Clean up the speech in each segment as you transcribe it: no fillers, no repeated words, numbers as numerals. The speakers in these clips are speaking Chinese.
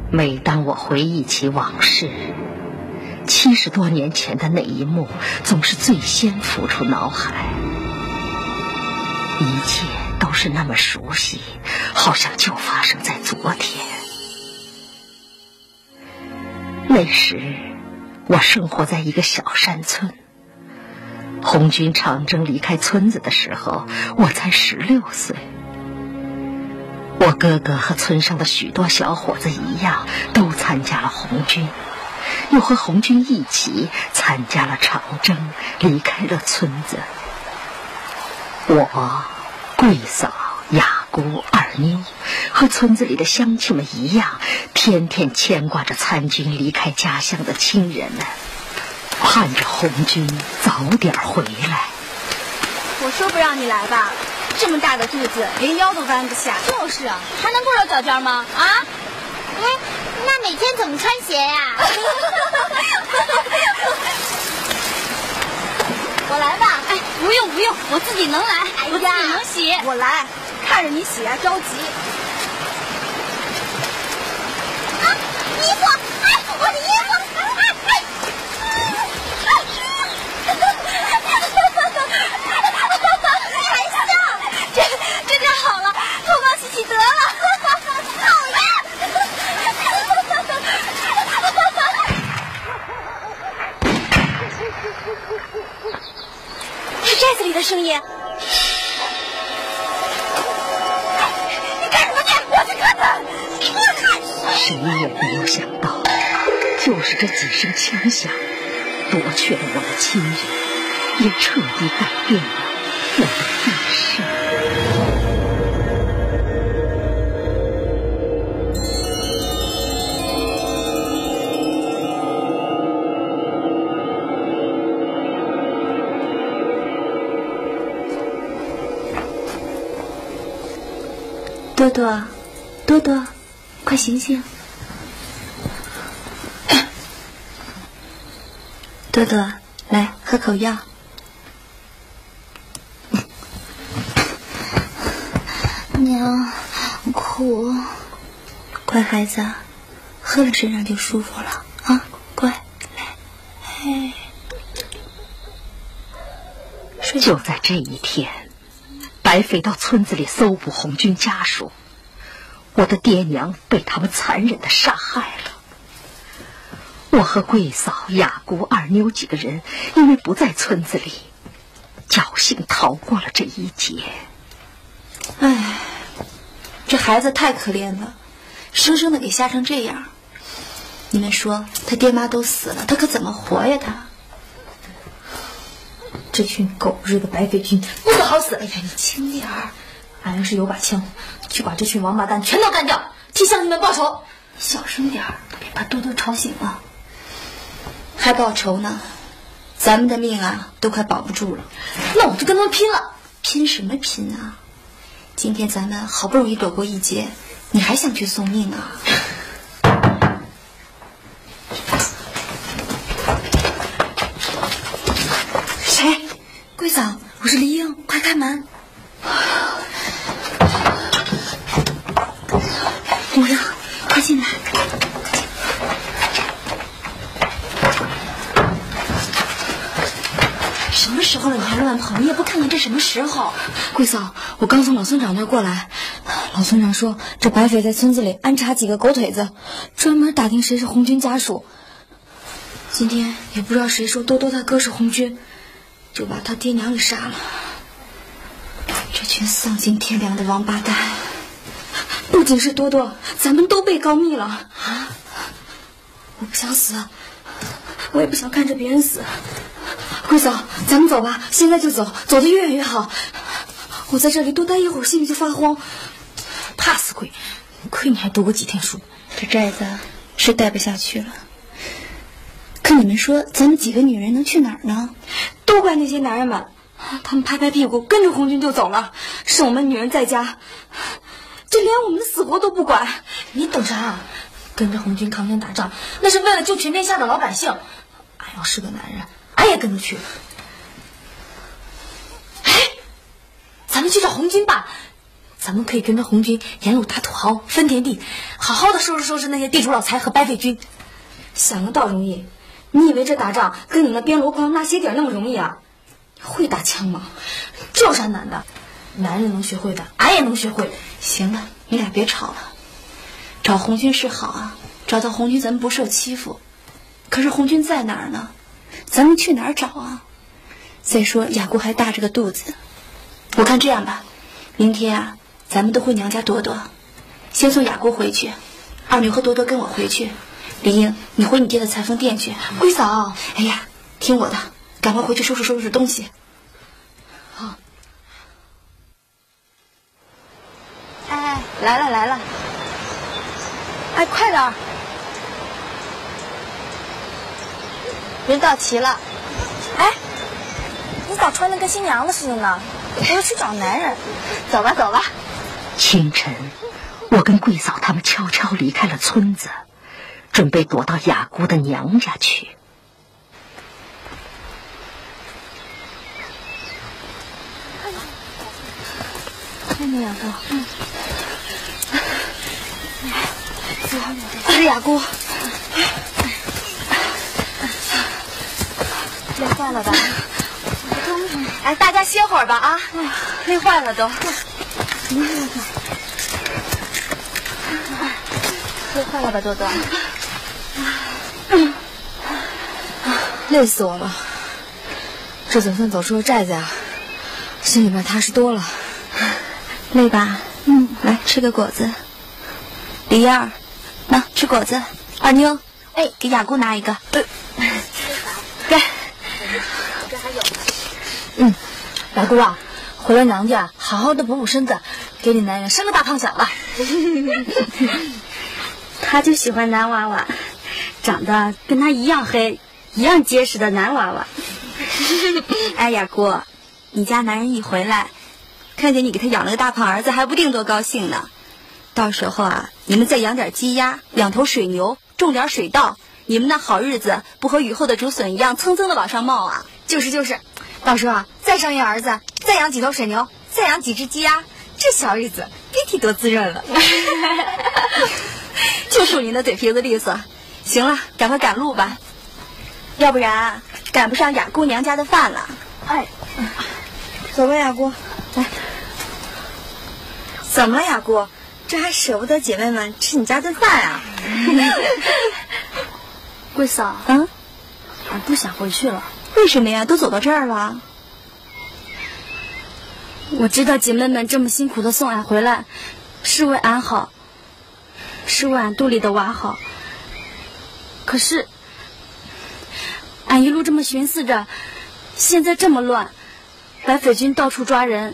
每当我回忆起往事，70多年前的那一幕总是最先浮出脑海，一切都是那么熟悉，好像就发生在昨天。那时我生活在一个小山村，红军长征离开村子的时候，我才16岁。我哥哥和村上的许多小伙子一样，都参加了红军，又和红军一起参加了长征，离开了村子。我、桂嫂、雅姑、二妞和村子里的乡亲们一样，天天牵挂着参军离开家乡的亲人们，盼着红军早点回来。 我说不让你来吧，这么大的肚子连腰都弯不下。就是啊，还能不揉脚尖吗？啊？ 哎，那每天怎么穿鞋呀？ 我来吧。 哎，不用不用，我自己能来。 哎呀，我自己能洗。我来，看着你洗啊着急。 啊，衣服！哎，我的衣服！ 还笑？这下好了，头发洗洗得了。 讨厌！ 是寨子里的声音。你干什么去？我去看看。 谁也没有想到，就是这几声枪响，夺去了我的亲人，也彻底改变了我的一生。 多多，多多，快醒醒！多多，来喝口药。 娘，苦。 乖孩子，喝了身上就舒服了啊！乖，来。 哎。 就在这一天，白飞到村子里搜捕红军家属，我的爹娘被他们残忍地杀害了。我和桂嫂、雅姑、二妞几个人因为不在村子里，侥幸逃过了这一劫。 哎，这孩子太可怜了，生生的给吓成这样。你们说他爹妈都死了，他可怎么活呀？他这群狗日的白匪军不得好死！哎呀，你轻点儿，俺要是有把枪，去把这群王八蛋全都干掉，替乡亲们报仇。 小声点儿，别把多多吵醒了。还报仇呢？咱们的命啊，都快保不住了。 那我就跟他们拼了！ 拼什么拼啊？今天咱们好不容易躲过一劫，你还想去送命啊？谁？桂嫂，我是黎英，快开门！黎英，快进来！ 什么时候了你还乱跑？你也不看看这什么时候？桂嫂，我刚从老村长那儿过来，老村长说这白匪在村子里安插几个狗腿子，专门打听谁是红军家属。今天也不知道谁说多多他哥是红军，就把他爹娘给杀了。 这群丧尽天良的王八蛋！ 不仅是多多，咱们都被告密了啊！我不想死，我也不想看着别人死。桂嫂，咱们走吧，现在就走，走得越远越好。我在这里多待一会儿，心里就发慌。怕死鬼！亏你还读过几天书。 这寨子是待不下去了。可你们说，咱们几个女人能去哪儿呢？ 都怪那些男人们，他们拍拍屁股跟着红军就走了，剩我们女人在家，这连我们的死活都不管。你等啥啊？跟着红军抗战打仗，那是为了救全天下的老百姓。俺要是个男人，俺也跟着去。哎，咱们去找红军吧， 咱们可以跟着红军沿路打土豪分田地，好好的收拾收拾那些地主老财和白匪军。 想得倒容易，你以为这打仗跟你们编箩筐拉鞋底那么容易啊？会打枪吗？ 这有啥难的？男人能学会的，俺也能学会。行了，你俩别吵了。找红军是好啊，找到红军咱们不受欺负。可是红军在哪儿呢？咱们去哪儿找啊？再说雅姑还大着个肚子。我看这样吧，明天啊，咱们都回娘家躲躲，先送雅姑回去，二女和多多跟我回去，李英你回你爹的裁缝店去。 龟嫂， 哎呀，听我的，赶快回去收拾收拾东西。 好。 哎，来了来了，哎，快点儿，人到齐了。哎，你咋穿的跟新娘子似的呢？我要去找男人。走吧走吧。 清晨，我跟桂嫂他们悄悄离开了村子，准备躲到雅姑的娘家去。 看那两个， 这是雅姑， 累坏了吧？哎，大家歇会儿吧啊！累坏了都。累坏了吧，多多？ 累死我了。这总算走出了寨子呀，心里面踏实多了。 累吧？来吃个果子。李燕儿，那吃果子。二妞，哎，给雅姑拿一个。 给。雅姑啊，回了娘家，好好的补补身子，给你男人生个大胖小子。 他就喜欢男娃娃，长得跟他一样黑、一样结实的男娃娃。 哎，雅姑，你家男人一回来，看见你给他养了个大胖儿子，还不定多高兴呢。到时候啊，你们再养点鸡鸭，2头水牛，种点水稻，你们那好日子不和雨后的竹笋一样蹭蹭的往上冒啊？ 就是，到时候啊，再生一儿子，再养几头水牛，再养几只鸡鸭，这小日子别提多滋润了。 就属您的嘴皮子利索。行了，赶快赶路吧，要不然赶不上雅姑娘家的饭了。 哎，走吧，雅姑，来。 怎么了，雅姑？这还舍不得姐妹们吃你家顿饭啊？ 桂嫂， 俺不想回去了。 为什么呀？都走到这儿了。 我知道姐妹们这么辛苦的送俺回来，是为俺好，是为俺肚里的娃好。可是，俺一路这么寻思着，现在这么乱，白匪军到处抓人，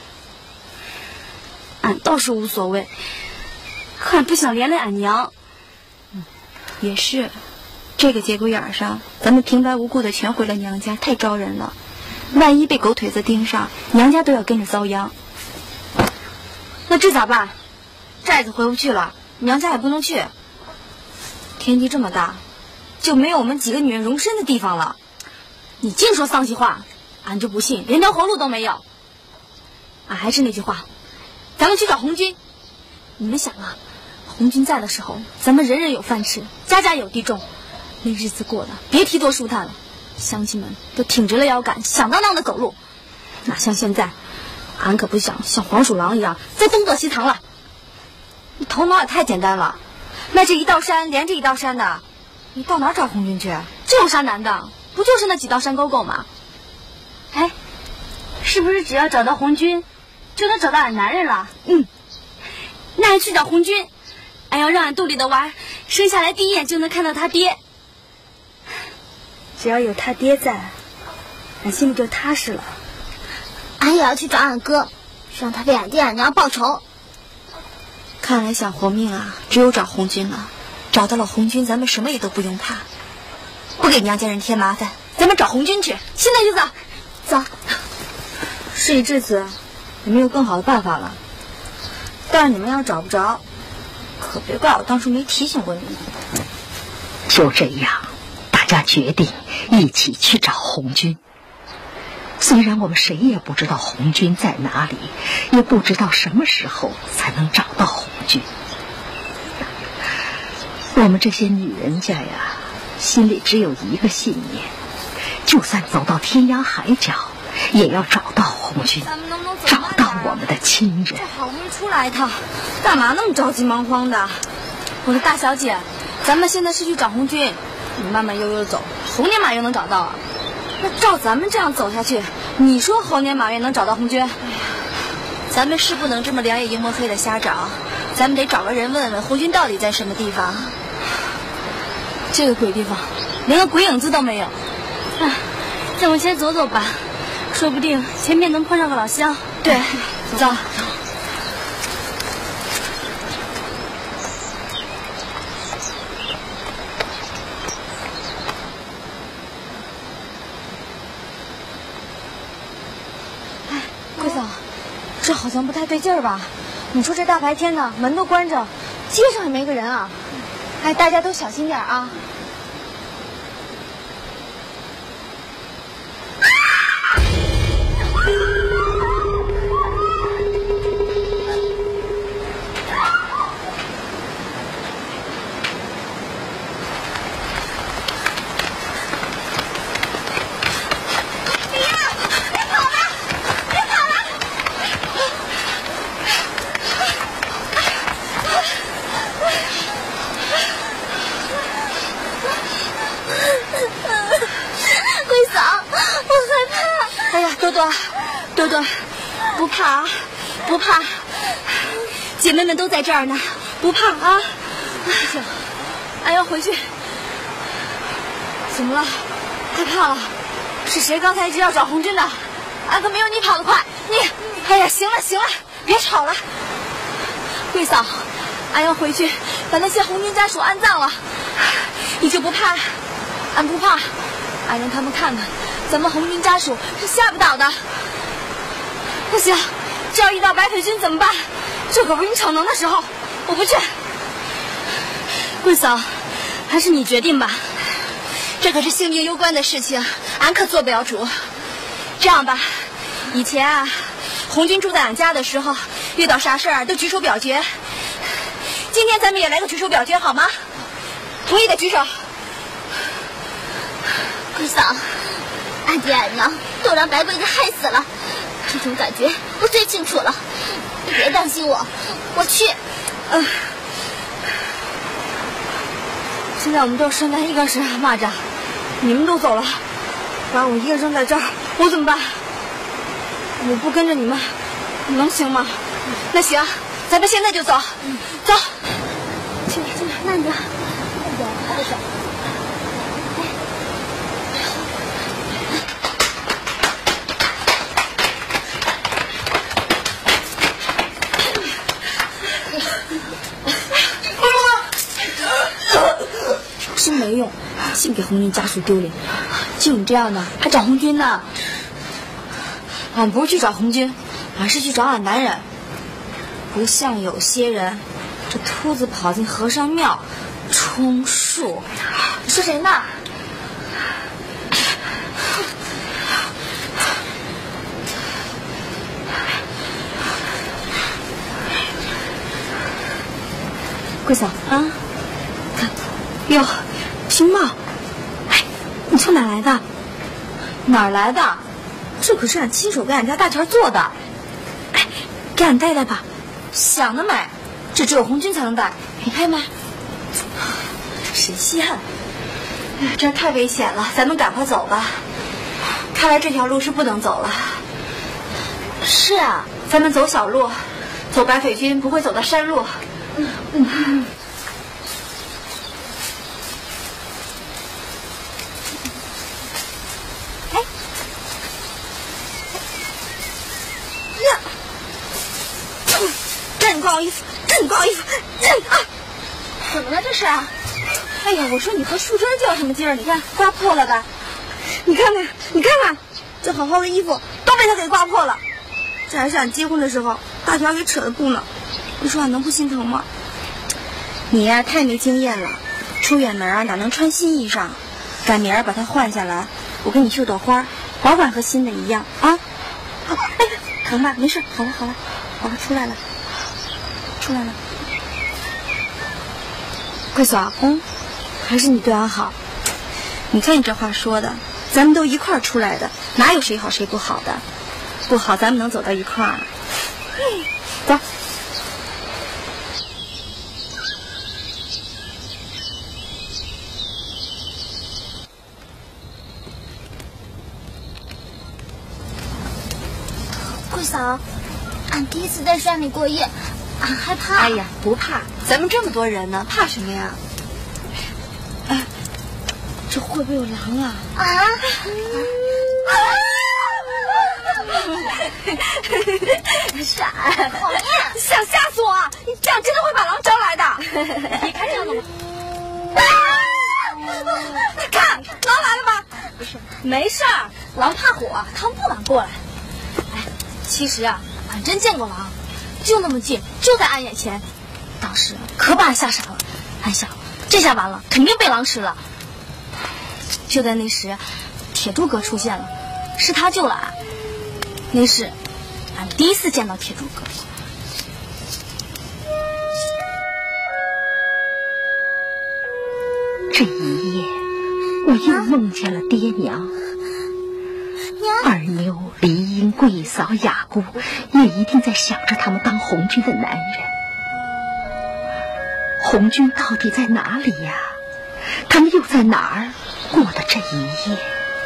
俺倒是无所谓，可俺不想连累俺娘。 也是，这个节骨眼上，咱们平白无故的全回了娘家，太招人了。万一被狗腿子盯上，娘家都要跟着遭殃。 那这咋办？寨子回不去了，娘家也不能去。天地这么大，就没有我们几个女人容身的地方了。 你净说丧气话，俺就不信连条活路都没有。俺还是那句话，咱们去找红军。你们想啊，红军在的时候，咱们人人有饭吃，家家有地种，那日子过得别提多舒坦了。乡亲们都挺直了腰杆，响当当的走路，哪像现在，俺可不想像黄鼠狼一样在东躲西藏了。 你头脑也太简单了，那这一道山连着一道山的，你到哪儿找红军去？ 这有啥难的？不就是那几道山沟沟吗？哎，是不是只要找到红军，就能找到俺男人了？那俺去找红军，俺要让俺肚里的娃生下来第一眼就能看到他爹。只要有他爹在，俺心里就踏实了。 俺也要去找俺哥，让他为俺爹俺娘报仇。 看来想活命啊，只有找红军了。找到了红军，咱们什么也都不用怕，不给娘家人添麻烦。咱们找红军去， 现在就走。 走。 事已至此，也没有更好的办法了。但是你们要找不着，可别怪我当初没提醒过你们。 就这样，大家决定一起去找红军。 虽然我们谁也不知道红军在哪里，也不知道什么时候才能找到红军，我们这些女人家呀，心里只有一个信念，就算走到天涯海角，也要找到红军，找到我们的亲人。 这好不容易出来一趟，干嘛那么着急忙慌的？我说大小姐，咱们现在是去找红军，你慢慢悠悠走，猴年马月能找到啊？那照咱们这样走下去，你说猴年马月能找到红军？ 咱们是不能这么两眼一摸黑的瞎找，咱们得找个人问问红军到底在什么地方。 这个鬼地方，连个鬼影子都没有。哎，再往前走走吧，说不定前面能碰上个老乡。 对，走。 哎，桂嫂，这好像不太对劲儿吧？你说这大白天的，门都关着，街上也没个人啊。哎，大家都小心点啊！多多，不怕啊，不怕，姐妹们都在这儿呢，不怕啊！行，俺要回去。怎么了？害怕了？是谁刚才一直要找红军的？俺可没有你跑得快。你，哎呀，行了行了，别吵了。桂嫂，俺要回去把那些红军家属安葬了。你就不怕？俺不怕，俺让他们看看，咱们红军家属是吓不倒的。不行，这要遇到白匪军怎么办？这可不是你逞能的时候，我不去。桂嫂，还是你决定吧， 这可是性命攸关的事情，俺可做不了主。这样吧，以前啊，红军住在俺家的时候，遇到啥事儿都举手表决。今天咱们也来个举手表决好吗？同意的举手。 桂嫂，俺爹俺娘都让白鬼子害死了，这种感觉我最清楚了。你别担心我，我去。 现在我们都生在一个身上蚂蚱，你们都走了，把我一个扔在这儿，我怎么办？我不跟着你们，能行吗？ 那行，咱们现在就走。走。 去，慢点，慢点，快点。 真没用，净给红军家属丢脸。就你这样的，还找红军呢？俺不是去找红军，俺是去找俺男人。不像有些人，这秃子跑进和尚庙，充数。你说谁呢？桂嫂啊，看，哟，皮帽，哎，你从哪来的？哪儿来的？这可是俺亲手给俺家大钱做的。哎，给俺戴戴吧。想得美，这只有红军才能戴，你配吗？谁稀罕？ 哎，这太危险了，咱们赶快走吧。看来这条路是不能走了。 是啊， 咱们走小路，走白匪军不会走到山路。 让你挂我衣服，让你挂我衣服，让你啊！ 怎么了这是？ 哎呀，我说你和树枝较什么劲儿？你看刮破了吧？你看看，你看看，这好好的衣服都被他给刮破了。这还是俺结婚的时候大条给扯的布呢，你说俺能不心疼吗？你呀，太没经验了，出远门啊哪能穿新衣裳？赶明儿把它换下来，我给你绣朵花， 保管和新的一样啊。哎，疼吧？没事，好了，出来了。桂嫂，还是你对俺好。你看你这话说的，咱们都一块儿出来的，哪有谁好谁不好的？不好，咱们能走到一块儿。走。 桂嫂，俺第一次在山里过夜，俺害怕。 哎呀，不怕，咱们这么多人呢，怕什么呀？哎，这会不会有狼啊？ 闪！讨厌！ 想吓死我！你这样真的会把狼招来的。你看见了吗？你看，狼来了吧？不是，没事儿，狼怕火，他们不敢过来。哎，其实啊，俺真见过狼，就那么近，就在俺眼前，当时可把俺吓傻了。俺想，这下完了，肯定被狼吃了。就在那时，铁柱哥出现了，是他救了俺。那是俺第一次见到铁柱哥。 这一夜，我又梦见了爹娘。二妞、梨英、桂嫂、雅姑也一定在想着他们当红军的男人。红军到底在哪里呀？他们又在哪儿过的这一夜？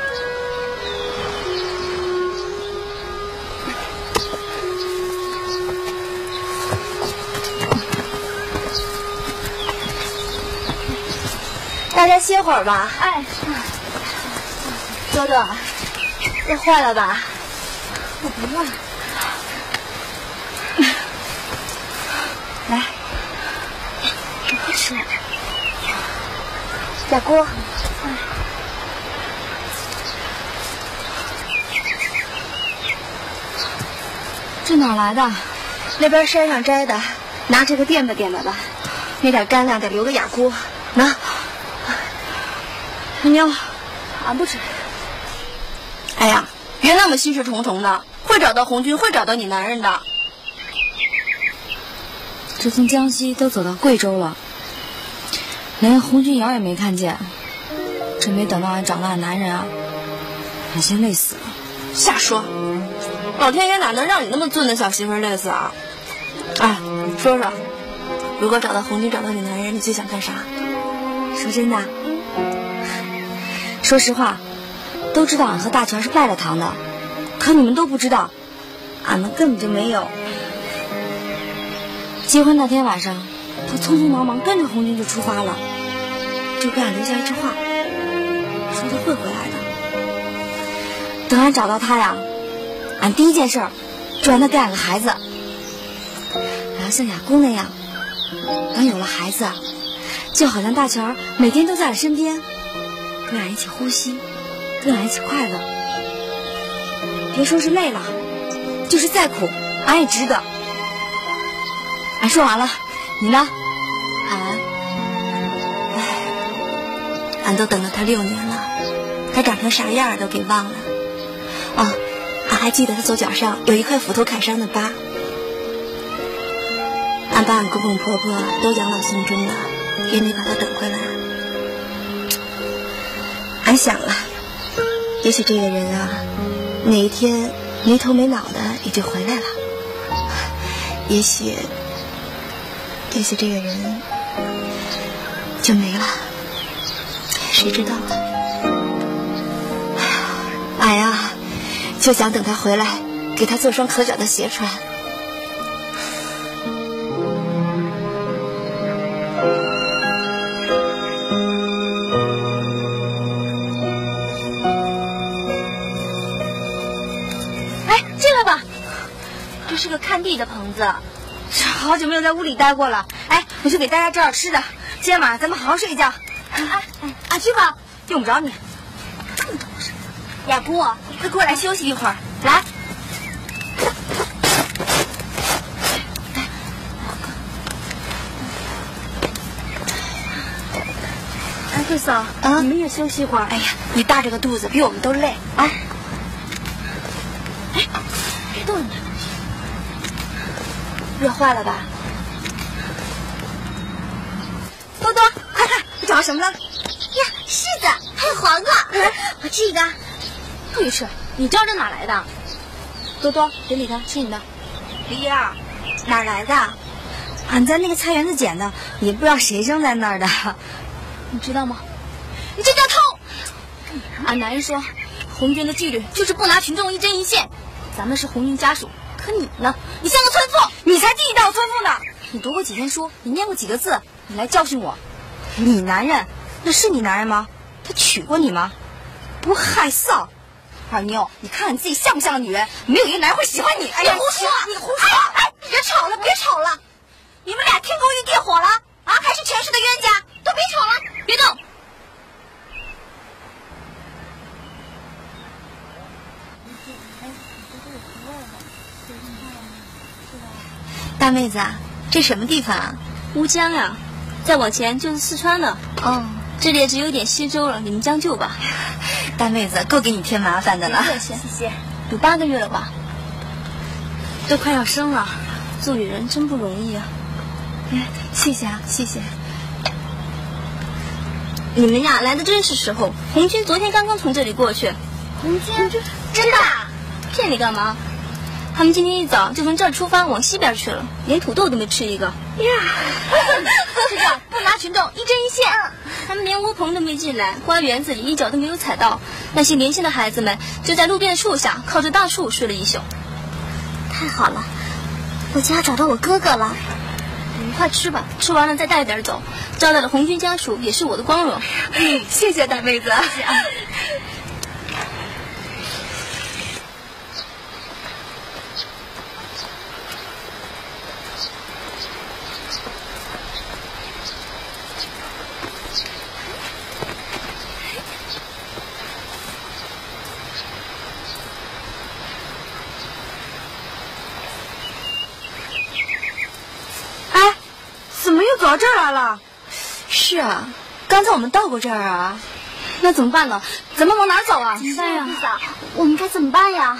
大家歇会儿吧。 哎， 多多，这坏了吧？ 我不忘。 来， 快吃。 雅姑， 这哪来的？ 那边山上摘的，拿这个垫吧垫吧吧。那点干粮得留给雅姑。拿。 妞， 俺不吃。 哎呀，别那么心事重重的，会找到红军，会找到你男人的。 这从江西都走到贵州了，连红军窑也没看见，真没等到俺找到俺男人啊，俺先累死了。 瞎说，老天爷哪能让你那么俊的小媳妇累死啊？哎，说说，如果找到红军，找到你男人，你最想干啥？ 说真的，说实话，都知道俺和大全是拜了堂的，可你们都不知道，俺们根本就没有。结婚那天晚上，他匆匆忙忙跟着红军就出发了，就给俺留下一句话，说他会回来的。等俺找到他呀，俺第一件事就让他给俺个孩子。俺要像雅姑那样，等有了孩子，就好像大全每天都在俺身边，跟俺一起呼吸，跟俺一起快乐。别说是累了，就是再苦，俺也值得。俺说完了，你呢？ 俺都等了他6年了，他长成啥样都给忘了。哦，俺还记得他左脚上有一块斧头砍伤的疤。俺把俺公公婆婆都养老送终了，也没把他等回来。俺想了，也许这个人啊，哪一天没头没脑的也就回来了。也许这个人就没了，谁知道啊？俺呀，就想等他回来，给他做双可脚的鞋穿。 哎，进来吧，这是个看地的棚子。好久没有在屋里待过了，哎，我就给大家找点吃的。今天晚上咱们好好睡一觉。哎，去吧，用不着你。雅姑，快过来休息一会儿。来，哎，桂嫂，你们也休息一会儿。 哎呀，你大着个肚子，比我们都累啊！ 不要坏了吧？多多，快看，我找到什么了？ 呀，柿子，还有黄瓜。我吃一个。 不许吃，你知道这哪来的？多多，别理他，吃你的。 梨儿，哪来的？俺在那个菜园子捡的，也不知道谁扔在那儿的。 你知道吗？你这叫偷！俺男人说，红军的纪律就是不拿群众一针一线。咱们是红军家属，可你呢？你像个村妇， 你才地道村妇呢！ 你读过几天书？你念过几个字？你来教训我？ 你男人，那是你男人吗？他娶过你吗？不害臊！二妞，你看看你自己像不像个女人？没有一个男人会喜欢你。哎呀， 你胡说！ 你胡说！哎，别吵了，别吵了！你们俩天勾地火了啊？还是前世的冤家？都别吵了， 别动！ 大妹子啊，这什么地方啊？ 乌江呀，再往前就是四川了。 哦， 这里也只有点稀粥了，你们将就吧。 大妹子，够给你添麻烦的了。 谢谢。有8个月了吧？都快要生了，做女人真不容易啊。 谢谢啊，谢谢。 你们呀，来的真是时候。红军昨天刚刚从这里过去。 红军，真的？ 骗你干嘛？他们今天一早就从这儿出发，往西边去了，连土豆都没吃一个。 呀， 是这样，不拿群众一针一线。他们连窝棚都没进来，花园子里一脚都没有踩到。那些年轻的孩子们就在路边的树下，靠着大树睡了一宿。 太好了，我家找到我哥哥了。 你们快吃吧，吃完了再带点走。招待了红军家属也是我的光荣。 谢谢大妹子。谢谢啊。走到这儿来了。是啊，刚才我们到过这儿啊。 那怎么办呢？咱们往哪走啊？ 怎么办呀？弟嫂，我们该怎么办呀？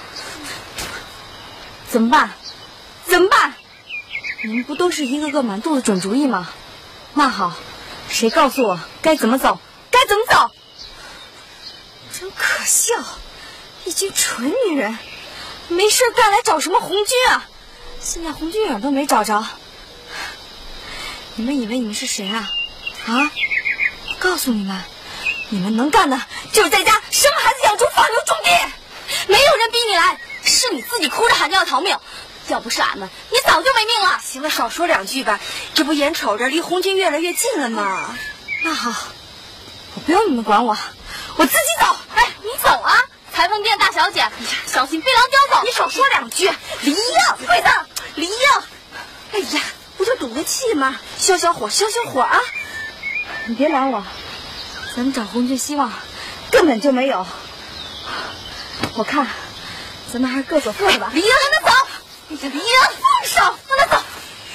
怎么办？怎么办？你们不都是一个个满肚子准主意吗？那好，谁告诉我该怎么走？该怎么走？真可笑，一群蠢女人，没事干来找什么红军啊？现在红军影都没找着。你们以为你们是谁啊？啊！我告诉你们，你们能干的就是在家生孩子、养猪、放牛、种地， 没有人逼你来，是你自己哭着喊着要逃命。要不是俺们，你早就没命了。 行了，少说两句吧，这不眼瞅着离红军越来越近了吗？那好，我不用你们管我，我自己走。 哎，你走啊！裁缝店大小姐，小心被狼叼走。 你少说两句。李英，桂子，李英，哎呀！不就赌个气吗？消消火，消消火啊！你别拦我，咱们找红军希望根本就没有。我看咱们还是各走各的吧。 李英，让他走！ 哎呀，李英，放手，让他走。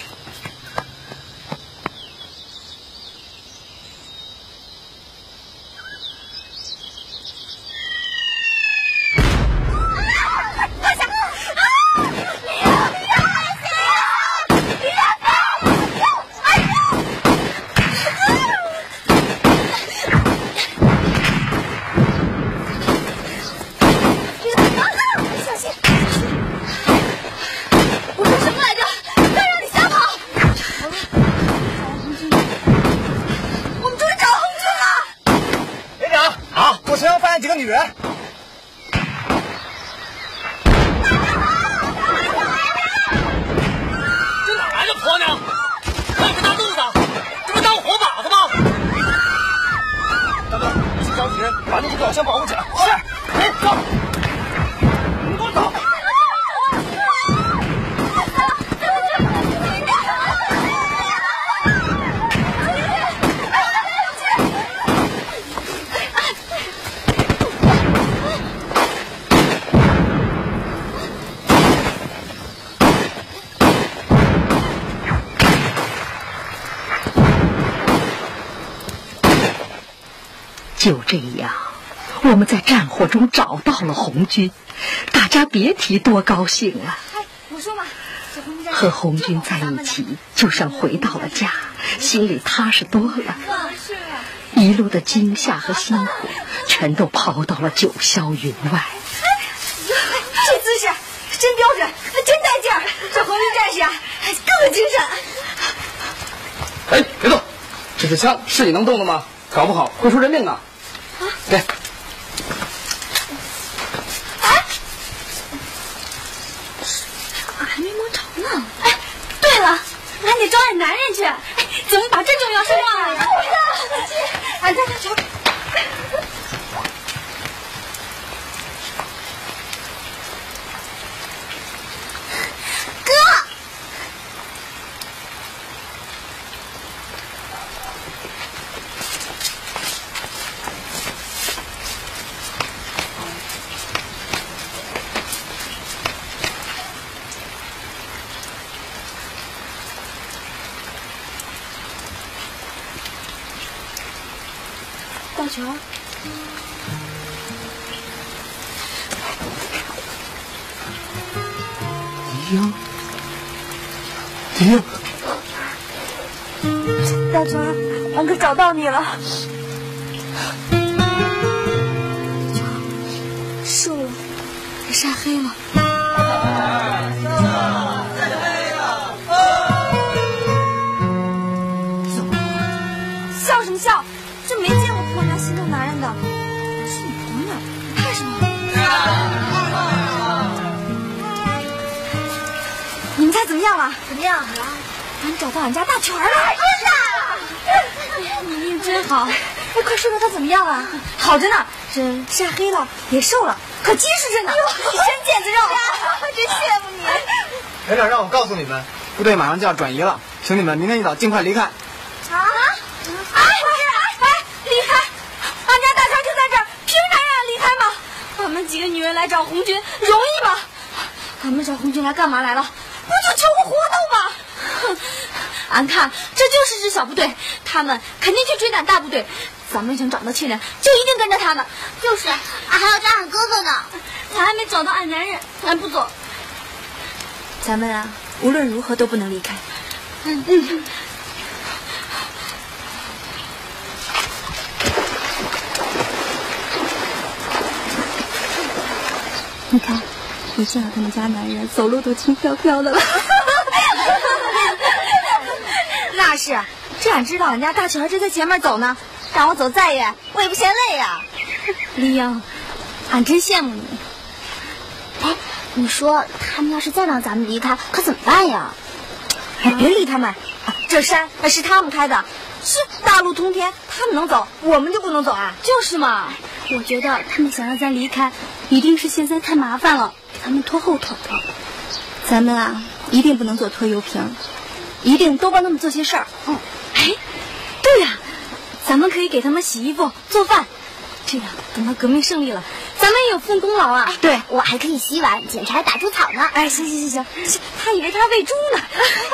几个女人。 这哪来的婆娘？还有个大肚子，这不当活靶子吗？ 大哥，去找女人把那个表箱保护起来。是，哎，走，你给我走。 就这样，我们在战火中找到了红军，大家别提多高兴了。 哎，我说嘛， 和红军在一起，就像回到了家，心里踏实多了。一路的惊吓和辛苦，全都抛到了九霄云外。 这姿势真标准，真带劲儿！这红军战士啊，更有精神。 哎，别动！这是枪，是你能动的吗？搞不好会出人命的。给。 哎，我还没摸着呢。哎，对了，俺得找俺男人去。哎，怎么把这重要事忘了呀？俺在这瞧。大球， 迪英，迪英， 大球，俺可找到你了。瘦了，也晒黑了。笑什么笑？这没见过婆娘心疼男人的。是你婆娘，怕什么？你们猜怎么样了？怎么样？俺找到俺家大全了。你命真好。哎，快说说他怎么样了？好着呢，这晒黑了，也瘦了，可结实着呢，一身腱子肉。真羡慕你。 连长让我告诉你们，部队马上就要转移了，请你们明天一早尽快离开。 离开！俺家大强就在这儿，凭啥让俺离开吗？俺们几个女人来找红军，容易吗？俺们找红军来干嘛来了？不就求个活动吗？哼！俺看这就是支小部队，他们肯定去追赶大部队。咱们想找到亲人，就一定跟着他们。就是，俺还要找俺哥哥呢。咱还没找到俺男人，俺不走。 咱们啊，无论如何都不能离开。你看，我见到他们家男人走路都轻飘飘的了。 那是，这俺知道俺家大全正在前面走呢，让我走再远，我也不嫌累呀。李英，俺真羡慕你。 哎，你说他们要是再让咱们离开，可怎么办呀？ 哎，别理他们，这山是他们开的，是大路通天，他们能走，我们就不能走啊？就是嘛。 我觉得他们想让咱离开，一定是现在太麻烦了，给他们拖后腿了。 咱们啊，一定不能做拖油瓶，一定多帮他们做些事儿。 哎，对呀，咱们可以给他们洗衣服、做饭，这样等到革命胜利了，咱们也有份功劳啊。 对，我还可以洗碗、捡柴、打猪草呢。 哎，行，他以为他喂猪呢。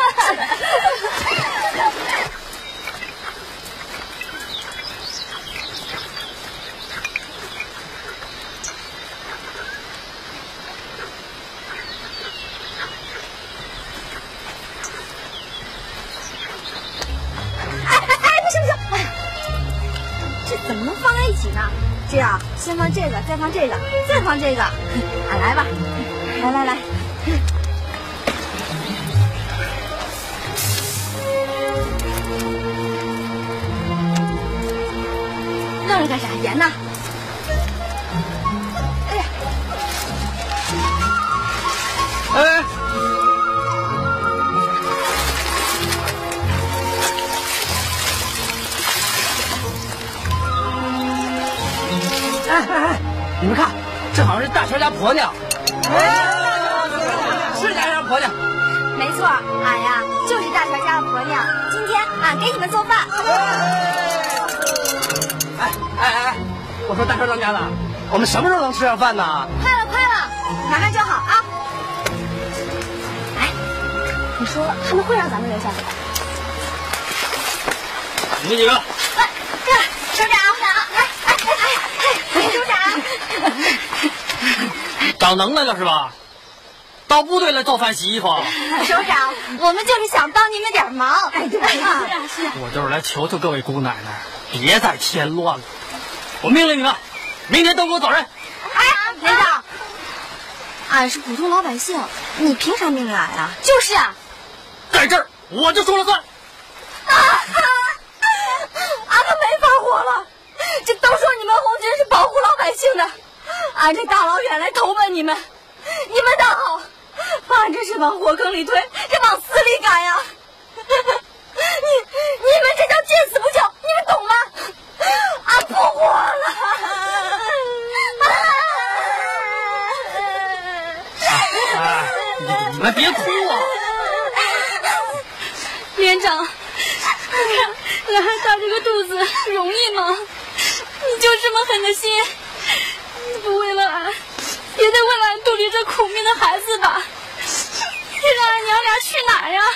怎么能放在一起呢？这样，先放这个，再放这个，再放这个。俺来吧，来。愣着干啥？盐呢？哎呀！ 哎。哎，你们看，这好像是大全家婆娘。是大全家婆娘。 没错，俺呀就是大全家的婆娘。今天俺给你们做饭。 哎，我说大全当家的，我们什么时候能吃上饭呢？ 快了，马上就好啊。哎，你说他们会让咱们留下来的？ 你们几个。 首长， 长能耐了是吧？ 到部队来做饭洗衣服。 首长，我们就是想帮您们点忙。哎，对啊， 我就是来求求各位姑奶奶，别再添乱了。我命令你们，明天都给我走人。 哎，连长，俺是普通老百姓，你凭啥命令俺啊？ 就是啊， 在这儿我就说了算。 俺可没法活了，这都说你们红军是保护老百姓的，俺这大老远来投奔你们，你们倒好，把俺这是往火坑里推，这往死里赶呀！你们这叫见死不救，你们懂吗？俺不活了！ 哎，你们别哭啊！ 连长，俺还大着个肚子容易吗？你就这么狠的心，你不为了俺，也得为了俺肚里这苦命的孩子吧？你让俺娘俩去哪儿呀？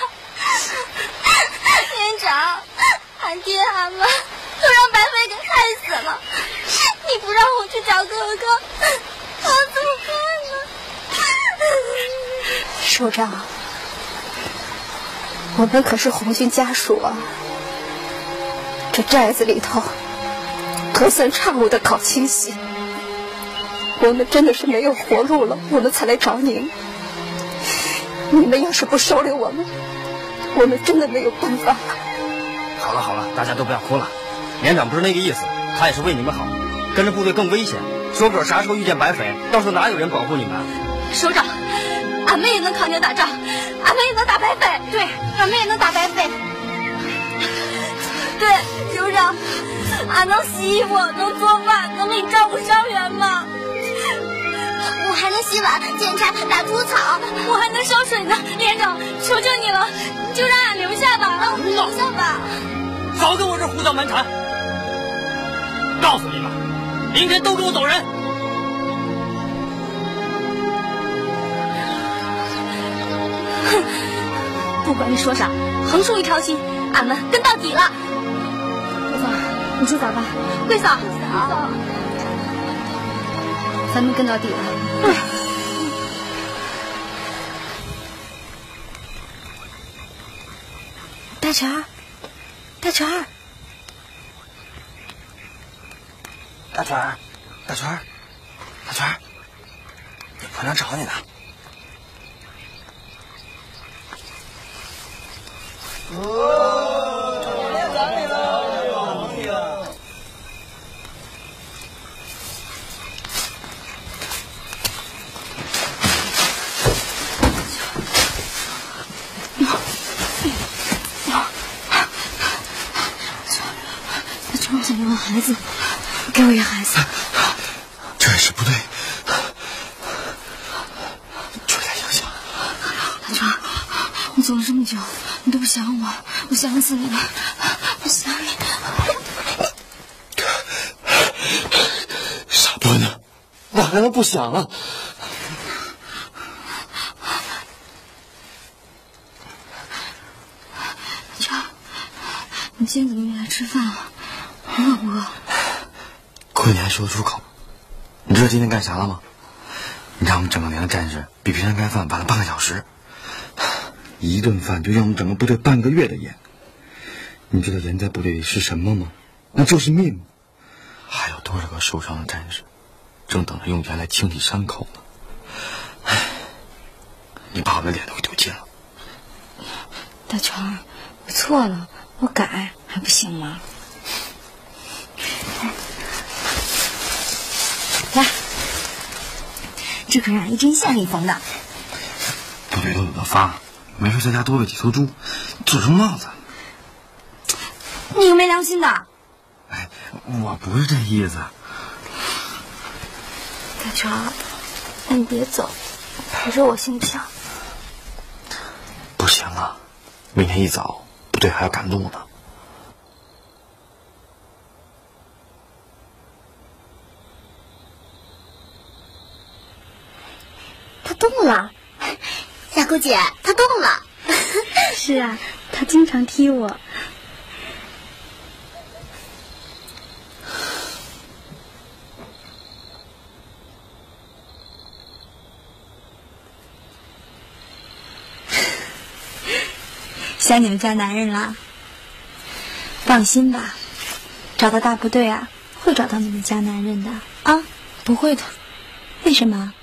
连长，俺爹俺妈都让白飞给害死了，你不让我去找哥哥，我怎么办呢？ 首长，我们可是红军家属啊，这寨子里头隔三差五的搞清洗，我们真的是没有活路了，我们才来找您。你们要是不收留我们，我们真的没有办法。 好了好了，大家都不要哭了，连长不是那个意思，他也是为你们好，跟着部队更危险，说不准啥时候遇见白匪，到时候哪有人保护你们？ 首长，俺们也能扛枪打仗，俺们也能打白匪，对，俺们也能打白匪。 对，首长，俺能洗衣服，能做饭，能给你照顾伤员吗？ 我还能洗碗、检查、打猪草， 我还能烧水呢。连长，求求你了，你就让俺留下吧， 留下吧。 少跟我这胡搅蛮缠！告诉你们，明天都给我走人！ 哼，不管你说啥，横竖一条心，俺们跟到底了。 桂嫂，你去咋办？ 桂嫂， 咱们跟到底了。大全儿，大全儿， 大全儿，大全儿，大全儿，你婆娘找你呢。 我想要个孩子，给我一个孩子。 这也是不对，就在影响。 大川，你走了这么久，你都不想我，我想死你了，我想你。 傻墩呢？哪还能不想啊？ 大川，你今天怎么没来吃饭啊？饿不饿？ 亏你还说得出口。你知道今天干啥了吗？你让我们整个连的战士比平常开饭晚了半个小时，一顿饭就让我们整个部队半个月的盐。你知道盐在部队里是什么吗？那就是命。还有多少个受伤的战士正等着用盐来清洗伤口呢？唉，你把我的脸都给丢尽了。 大全，我错了，我改还不行吗？来，这可是俺一针线给你缝的。 部队都有的发，没事在家多喂几头猪，做成帽子。 你个没良心的！ 哎，我不是这意思。 大全，你别走，陪着我行不行？ 不行啊，明天一早部队还要赶路呢。 他动了，小姑姐，他动了。 是啊，他经常踢我。 想你们家男人了。放心吧，找到大部队啊，会找到你们家男人的啊。 不会的。 为什么？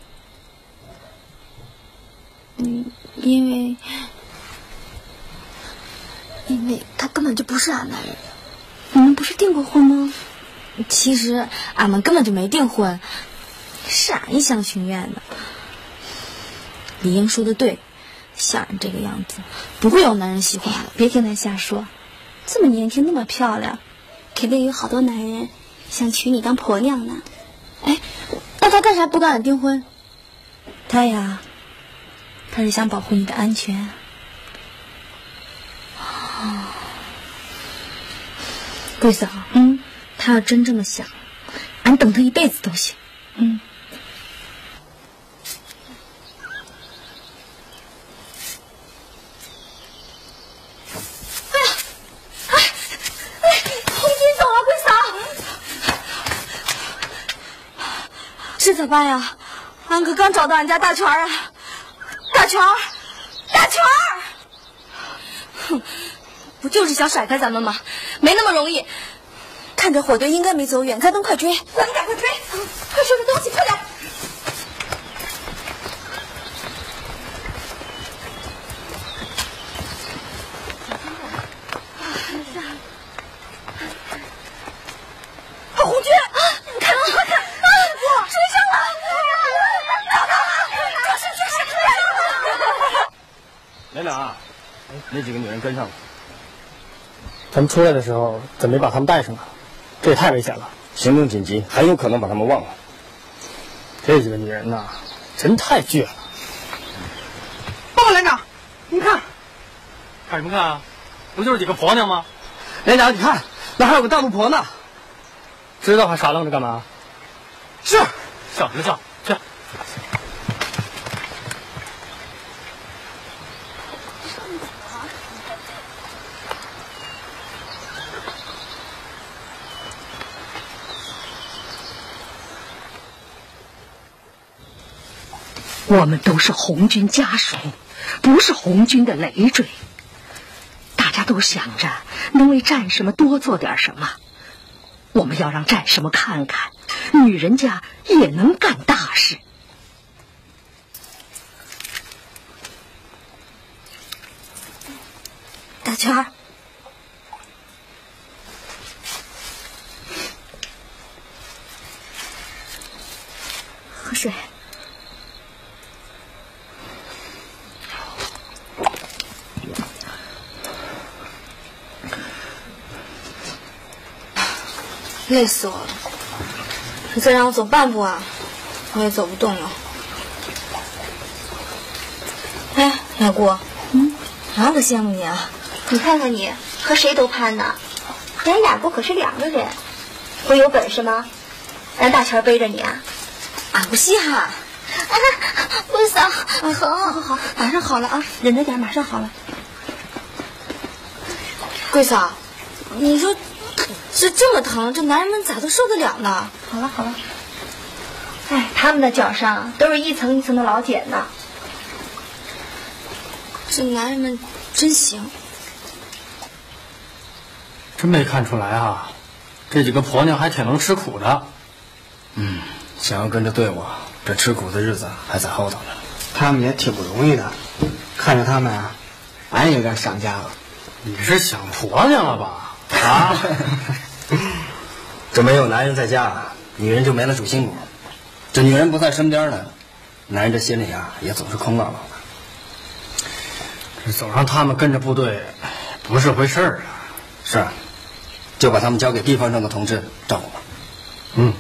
因为他根本就不是俺男人。 你们不是订过婚吗？ 其实俺们根本就没订婚， 是俺一厢情愿的。 李英说的对，像俺这个样子，不会有男人喜欢的。 别听他瞎说，这么年轻那么漂亮，肯定有好多男人想娶你当婆娘呢。 哎，那他干啥不跟俺订婚？ 他呀，他是想保护你的安全。 桂嫂，他要真这么想，俺等他一辈子都行。 这咋办呀？俺可刚找到俺家大全啊！大全， 哼，不就是想甩开咱们吗？没那么容易。 看着火堆应该没走远，咱能快追。咱们赶快追！快收拾东西，快点！红军，你看，你快看！追上了！ 连长，那几个女人跟上了。 咱们出来的时候怎么没把他们带上啊？这也太危险了。 行动紧急，很有可能把他们忘了。 这几个女人呐，真太倔了。 报告连长，您看， 看什么看啊？不就是几个婆娘吗？ 连长，你看，那还有个大肚婆呢。 知道还傻愣着干嘛？ 是， 笑什么笑？去。 我们都是红军家属，不是红军的累赘。大家都想着能为战士们多做点什么，我们要让战士们看看，女人家也能干大事。 大全儿，喝水。累死我了！你再让我走半步啊，我也走不动了。哎，雅姑，俺可羡慕你啊！ 你看看你，和谁都攀呢。咱雅姑可是两个人，我有本事吗？让大全背着你啊？ 俺不稀罕。 桂嫂， 好，马上好了啊，忍着点，马上好了。桂嫂，你说这么疼，这男人们咋都受得了呢？ 好了，哎，他们的脚上都是一层一层的老茧呢。 这男人们真行。 真没看出来啊，这几个婆娘还挺能吃苦的。 想要跟着队伍，这吃苦的日子还在后头呢。 他们也挺不容易的，看着他们啊，俺也有点想家了。 你是想婆娘了吧？啊！ 这没有男人在家，女人就没了主心骨。这女人不在身边呢，男人这心里啊也总是空落落的。 这总让他们跟着部队，不是回事儿啊。 是啊，就把他们交给地方上的同志照顾吧。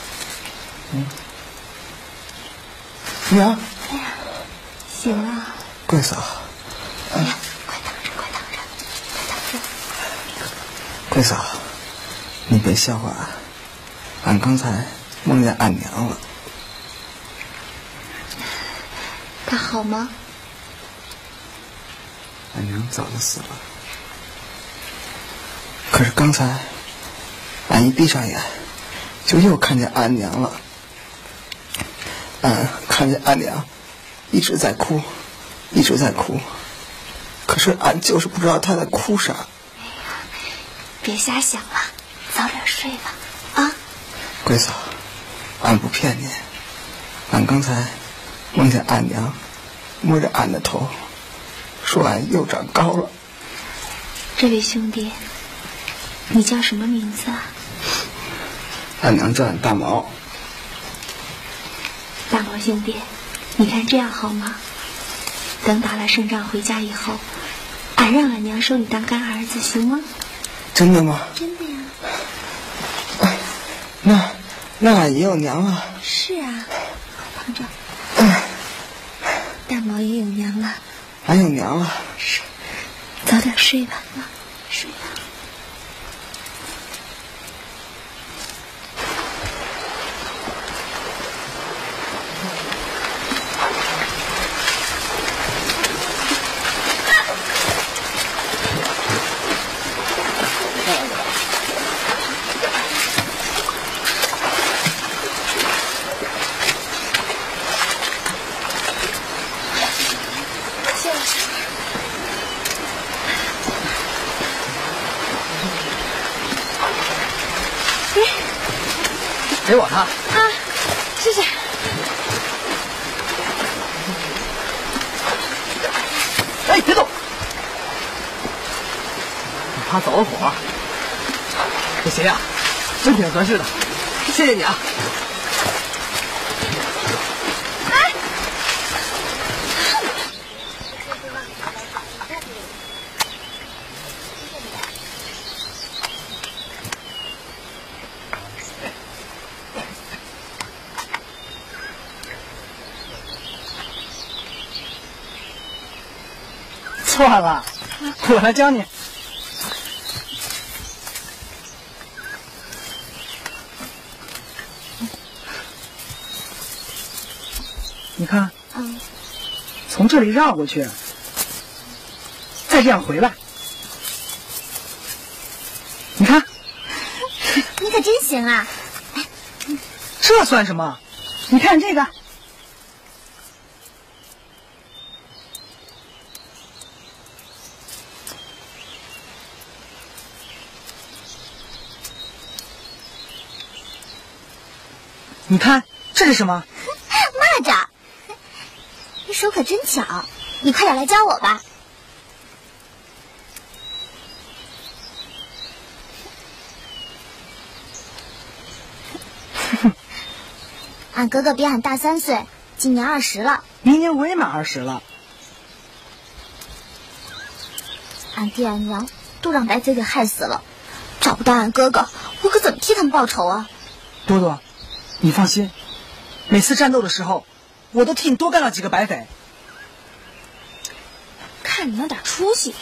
娘， 醒了。 桂嫂， 快躺着，快躺着，快躺着。 桂嫂，你别笑话俺刚才梦见俺娘了。 她好吗？ 俺娘早就死了，可是刚才俺一闭上眼，就又看见俺娘了。俺看见俺娘一直在哭，一直在哭，可是俺就是不知道她在哭啥。 别瞎想了，早点睡吧，啊！ 桂嫂，俺不骗你，俺刚才梦见俺娘摸着俺的头，说俺又长高了。 这位兄弟，你叫什么名字啊？ 俺娘叫俺大毛。 大毛兄弟，你看这样好吗？等打了胜仗回家以后，俺让俺娘收你当干儿子，行吗？ 真的吗？ 真的呀。 那俺也有娘了。 是啊，快躺着。大毛也有娘了。 俺有娘了。 是，早点睡吧，睡吧。 给我看。 谢谢。 哎，别动！你怕走了火？这鞋呀，真挺合适的，谢谢你啊。 错了，我来教你。你看，从这里绕过去，再这样回来。你看， 你可真行啊！ 这算什么？你看这个。你看这是什么？ 蚂蚱。你手可真巧，你快点来教我吧。俺哥哥比俺大3岁，今年20了。 明年我也满20了。 俺爹俺娘都让白贼给害死了，找不到俺哥哥，我可怎么替他们报仇啊？ 多多，你放心，每次战斗的时候，我都替你多干了几个白匪。 看你那点出息。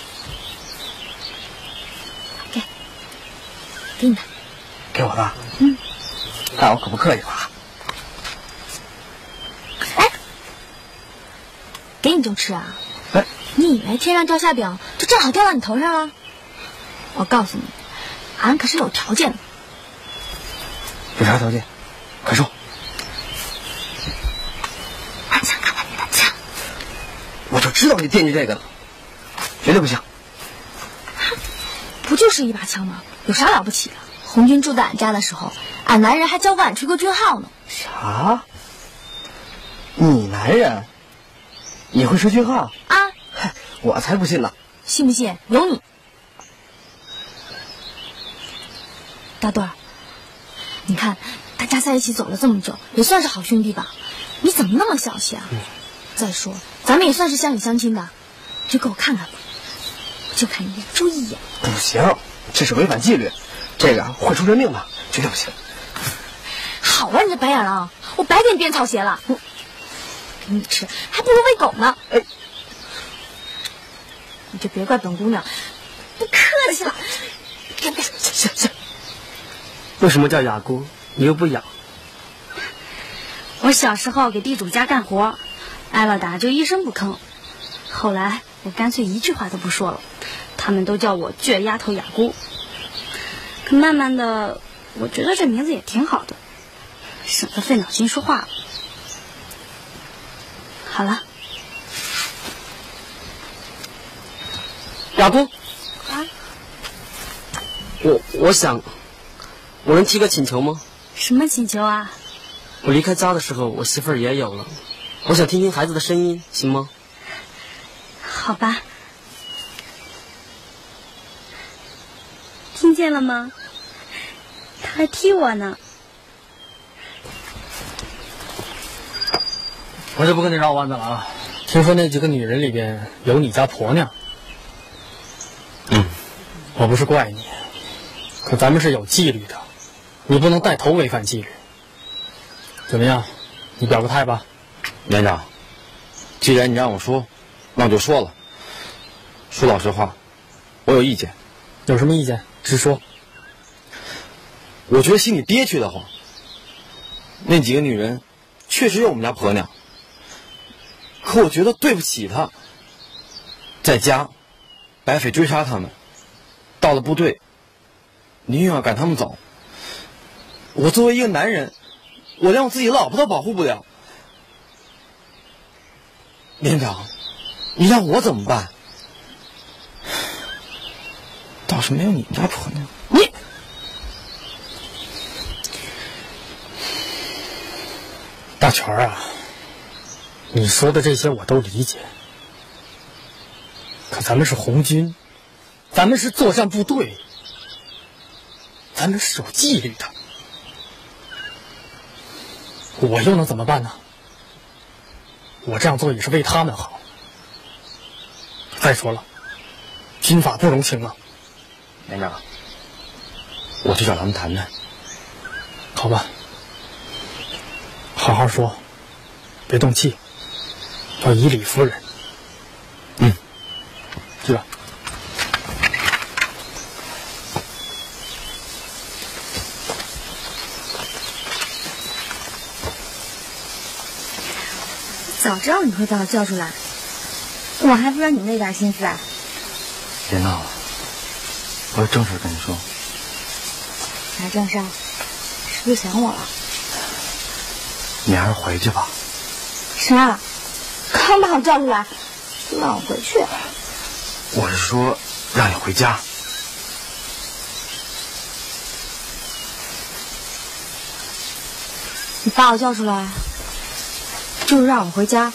给你的。 给我的。看我可不客气吧？ 哎，给你就吃啊？ 哎， 你以为天上掉馅饼就正好掉到你头上了？我告诉你，俺可是有条件的。 有啥条件？快说。 俺想看看你的枪。 我就知道你惦记这个了，绝对不行。 不就是一把枪吗？有啥了不起的？红军住在俺家的时候，俺男人还教过俺吹过军号呢。 啥？你男人？你会吹军号？ 啊！ 我才不信呢！ 信不信由你。大段儿，你看大家在一起走了这么久，也算是好兄弟吧？你怎么那么小气啊？再说咱们也算是乡里乡亲的，就给我看看吧，我就看一眼，就一眼。 不行，这是违反纪律，这个会出人命的，绝对不行。 好啊，你这白眼狼，我白给你编草鞋了。给你吃，还不如喂狗呢。 哎， 你就别怪本姑娘。 不客气了。 行。为什么叫雅姑？你又不养？ 我小时候给地主家干活，挨了打就一声不吭。后来我干脆一句话都不说了，他们都叫我倔丫头雅姑。可慢慢的，我觉得这名字也挺好的，省得费脑筋说话了。好了， 雅姑， 啊， 我想，我能提个请求吗？ 什么请求啊？ 我离开家的时候，我媳妇儿也有了，我想听听孩子的声音，行吗？ 好吧。听见了吗？他还踢我呢。 我就不跟你绕弯子了啊！听说那几个女人里边有你家婆娘。我不是怪你，可咱们是有纪律的，你不能带头违反纪律。怎么样？你表个态吧。 连长，既然你让我说，那我就说了。说老实话，我有意见。 有什么意见？直说。 我觉得心里憋屈的慌。那几个女人确实有我们家婆娘，可我觉得对不起她。在家，白匪追杀他们，到了部队，宁愿要赶他们走。我作为一个男人，我连我自己老婆都保护不了。连长，你让我怎么办？倒是没有你们家婆娘。 你，大全啊，你说的这些我都理解，可咱们是红军，咱们是作战部队，咱们是有纪律的，我又能怎么办呢？我这样做也是为他们好。再说了，军法不容情啊。 连长，我去找他们谈谈。 好吧，好好说，别动气，要以理服人。去吧。 早知道你会把我叫出来，我还不知道你那点心思啊！ 别闹了，我有正事跟你说。 啥正事？是不是想我了？ 你还是回去吧。 啥？刚把我叫出来，就让我回去？ 我是说，让你回家。 你把我叫出来，就是让我回家。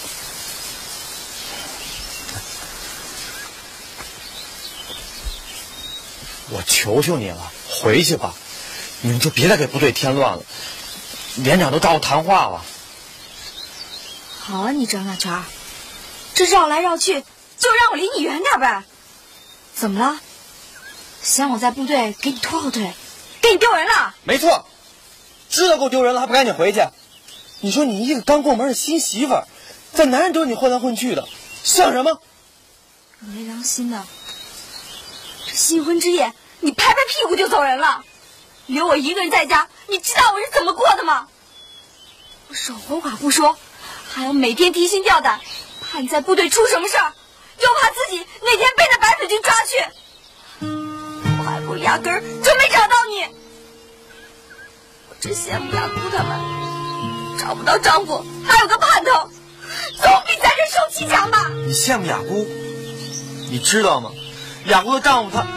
我求求你了，回去吧，你们就别再给部队添乱了。连长都找我谈话了。 好啊，你张大全，这绕来绕去，就让我离你远点呗。怎么了？嫌我在部队给你拖后腿，给你丢人了？ 没错，知道够丢人了还不赶紧回去？你说你一个刚过门的新媳妇儿，在男人堆里混来混去的，像什么？ 没良心的！这新婚之夜，你拍拍屁股就走人了，留我一个人在家，你知道我是怎么过的吗？我守活寡不说，还要每天提心吊胆，怕你在部队出什么事儿，又怕自己哪天被那白匪军抓去。我还不如压根儿就没找到你。我真羡慕雅姑他们，找不到丈夫还有个盼头，总比在这受气强吧。 你羡慕雅姑，你知道吗？雅姑的丈夫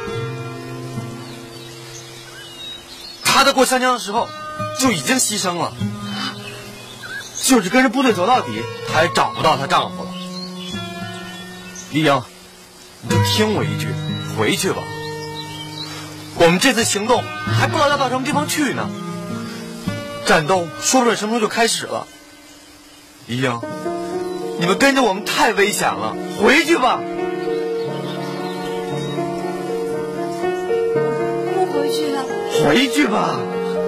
他在过湘江的时候就已经牺牲了，就是跟着部队走到底，她还找不到她丈夫了。丽英，你就听我一句，回去吧。我们这次行动还不知道要到什么地方去呢，战斗说不准什么时候就开始了。丽英，你们跟着我们太危险了，回去吧。回去吧！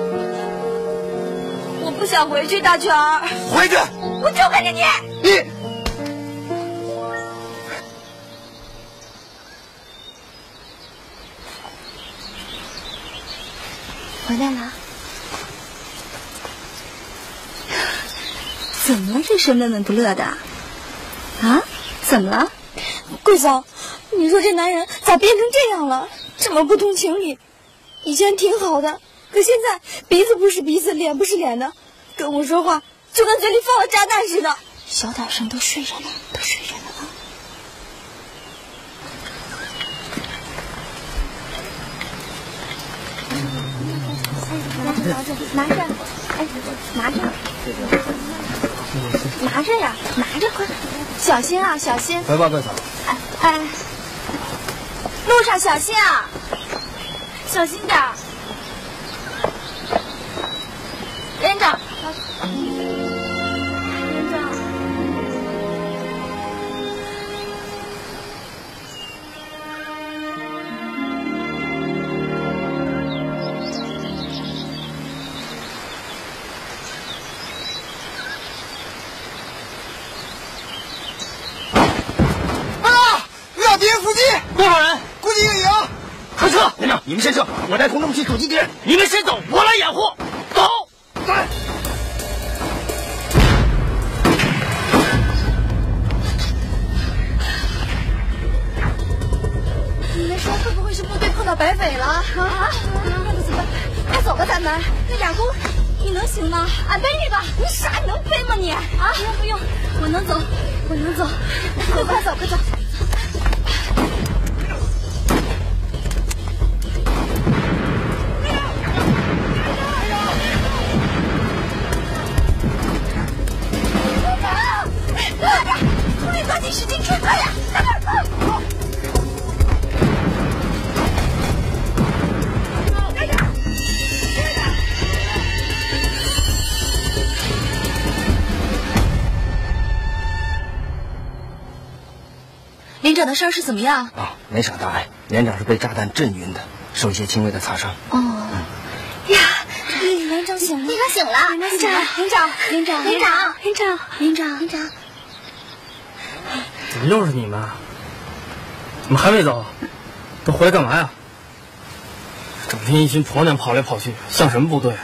我不想回去，大全儿。 回去！ 我就跟着你。 来了。怎么了？这是闷闷不乐的？啊？怎么了？ 桂嫂，你说这男人咋变成这样了？这么不通情理。以前挺好的，可现在鼻子不是鼻子，脸不是脸的，跟我说话就跟嘴里放了炸弹似的。 小点声，都睡着呢，都睡着呢啊！拿着，哎，拿着呀，拿着，快，小心啊，小心！ 来吧，桂嫂。 哎，路上小心啊，小心点儿。连长，连长。 敌人伏击， 多少人？ 估计1个营。 快撤！连长，你们先撤，我带同志们去阻击敌人。你们先走，我来掩护。走。在。 你们说会不会是部队碰到白匪了？啊？那可怎么办？快走吧，咱们。那哑公，你能行吗？俺背你吧。你傻，你能背吗你？啊？不用，我能走，我能走。快走，快走。抓紧使劲追，快点！快点，快！快点！连长的伤势怎么样？ 啊，没啥大碍。连长是被炸弹震晕的，受一些轻微的擦伤。 哦，呀，连长醒了！连长醒了！连长！ 怎么又是你们？怎么还没走？都回来干嘛呀？整天一群婆娘跑来跑去，像什么部队啊？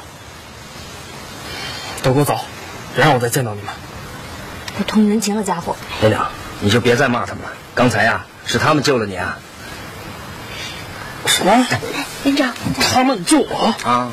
都给我走，别让我再见到你们！ 不通人情的家伙！ 连长，你就别再骂他们了。刚才呀，是他们救了你啊！什么？ 连长， 他们救我啊？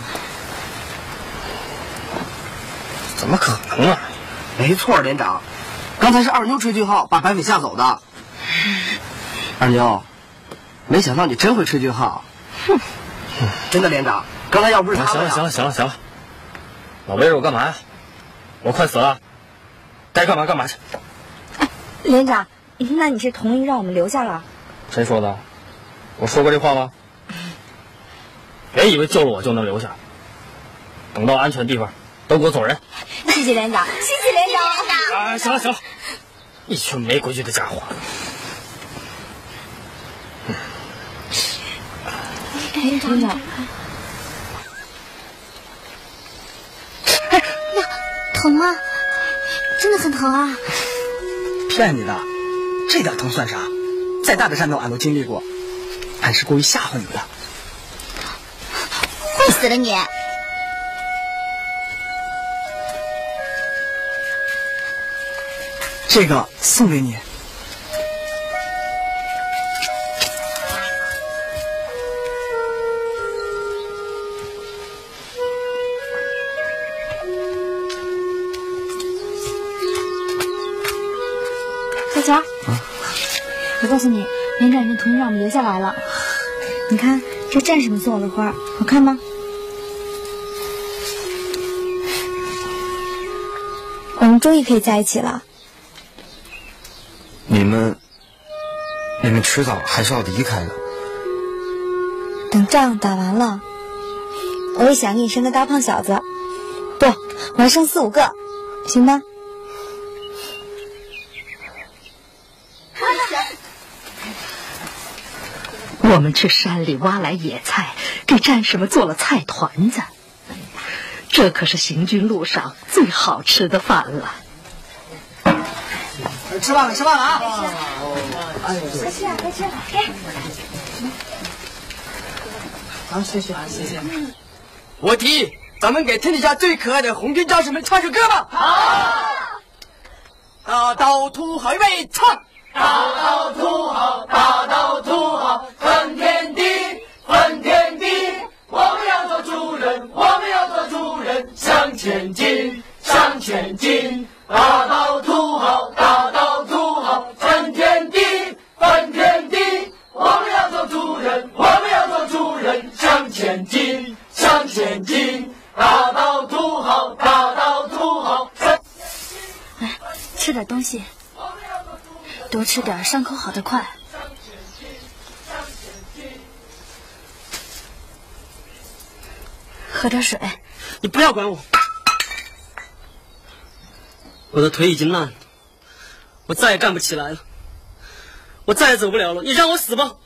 怎么可能啊？ 没错，连长。刚才是二妞吹句号把白匪吓走的。二妞，没想到你真会吹句号。哼，真的，连长，刚才要不是他们…… 行了，老围着我干嘛呀？我快死了，该干嘛干嘛去。 连长，那你是同意让我们留下了？ 谁说的？我说过这话吗？别以为救了我就能留下，等到安全地方都给我走人。 谢谢连长，谢谢连长。 啊，行了，一群没规矩的家伙。 连长， 哎呀，疼啊，真的很疼啊！ 骗你的，这点疼算啥？再大的战斗俺都经历过，俺是故意吓唬你的。 会死的你！ 这个送给你。 小乔，我告诉你，连长已经同意让我们留下来了。你看，这战士们送我的花，好看吗？我们终于可以在一起了。 你们迟早还是要离开的。 等仗打完了，我也想给你生个大胖小子，不，我要生4、5个，行吗？ 我们去山里挖来野菜，给战士们做了菜团子。这可是行军路上最好吃的饭了。 吃饭了啊！ 快吃啊，快吃！ 好，谢谢。 我提议，咱们给天底下最可爱的红军战士们唱首歌吧。好。大刀土豪，预备唱。大刀土豪，大刀土豪，分天地，分天地。我们要做主人，我们要做主人，向前进，向前进。大刀土豪，大刀土豪，分天地，分天地。我们要做主人，我们要做主人，向前进，向前进。大刀土豪，大刀土豪。 来，吃点东西，多吃点，伤口好得快。喝点水。 你不要管我，我的腿已经烂了，我再也站不起来了，我再也走不了了。你让我死吧！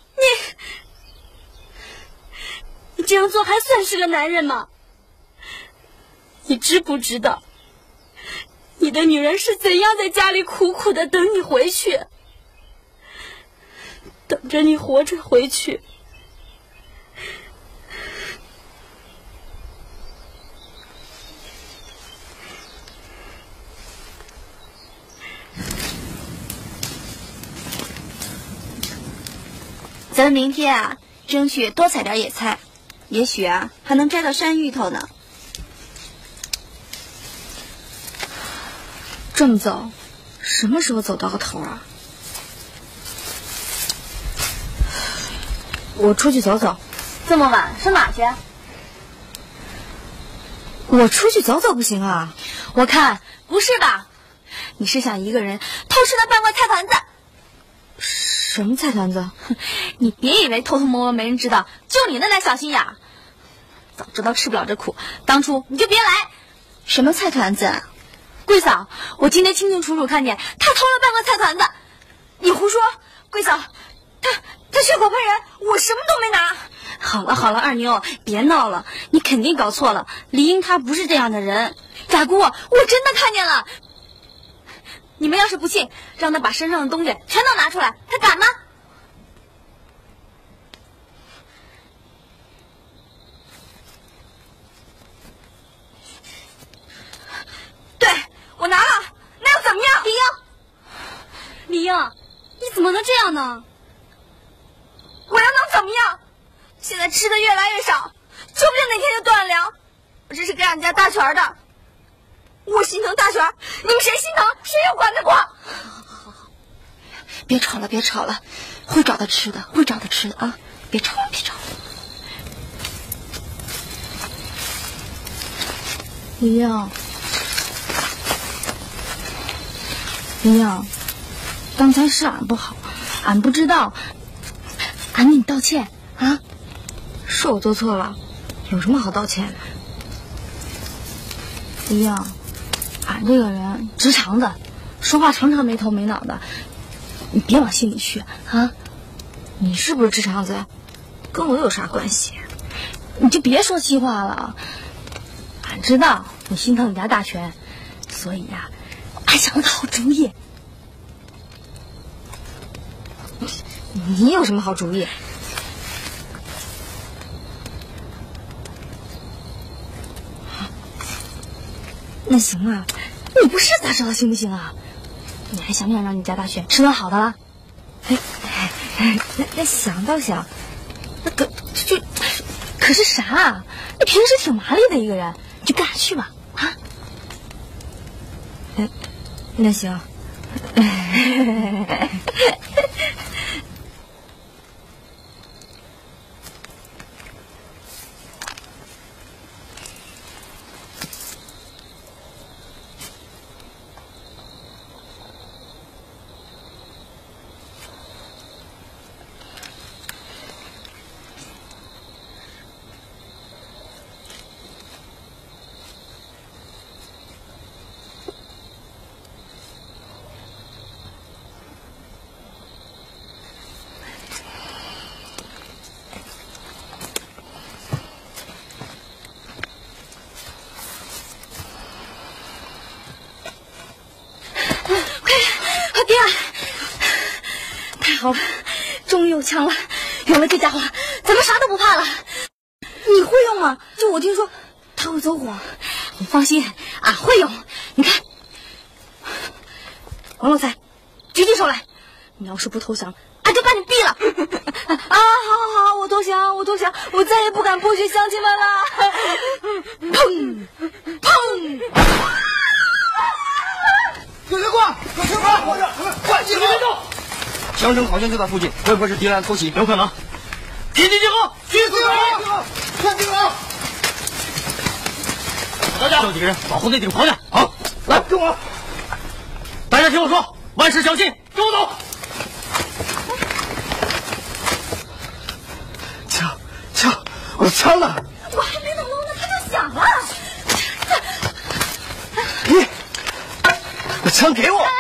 你这样做还算是个男人吗？你知不知道，你的女人是怎样在家里苦苦的等你回去，等着你活着回去。 咱们明天啊，争取多采点野菜，也许啊还能摘到山芋头呢。 这么走，什么时候走到个头啊？我出去走走。 这么晚上哪去？ 我出去走走不行啊？ 我看不是吧？你是想一个人偷吃了半块菜团子？ 什么菜团子？ 你别以为偷偷摸摸没人知道，就你那点小心眼儿。早知道吃不了这苦，当初你就别来。 什么菜团子？ 桂嫂，我今天清清楚楚看见他偷了半个菜团子。 你胡说！桂嫂，他血口喷人，我什么都没拿。 好了好了，二妞，别闹了，你肯定搞错了。李英她不是这样的人。大姑，我真的看见了。你们要是不信，让他把身上的东西全都拿出来，他敢吗？ 对，我拿了，那又怎么样？ 李英，你怎么能这样呢？ 我要能怎么样？现在吃的越来越少，说不定哪天就断粮。我这是给俺家大全的，我心疼大全，你们谁心疼谁又管得过。 好，别吵了，别吵了，会找他吃的，会找他吃的啊！别吵了，别吵了。 李英，李英，刚才是俺不好，俺不知道，俺给你道歉啊！是我做错了，有什么好道歉的？李英，俺这个人直肠子，说话常常没头没脑的，你别往心里去啊！你是不是直肠子，跟我有啥关系？你就别说气话了。俺知道你心疼你家大全，所以呀，俺想了个好主意。你有什么好主意？那行啊，你不是咋知道行不行啊？你还想不想让你家大全吃顿好的了？那想倒想，可是啥？你平时挺麻利的一个人，你就跟俺去吧啊！那行。好了，终于有枪了，有了这家伙，咱们啥都不怕了。你会用吗？就我听说， 他会走火。你放心，俺会用。你看，王老三，举起手来！你要是不投降，俺就把你毙了！好，我投降，我再也不敢剥削乡亲们了！砰！ 有人过，快进攻！枪声好像就在附近，会不会是敌人偷袭？ 有可能。集结集合，去死！ 看这个！ 大家，叫几个人保护那顶房子。 好，来跟我。 大家听我说，万事小心，跟我走。 枪，我的枪呢？ 我还没等弄呢，他就响了。 把枪给我！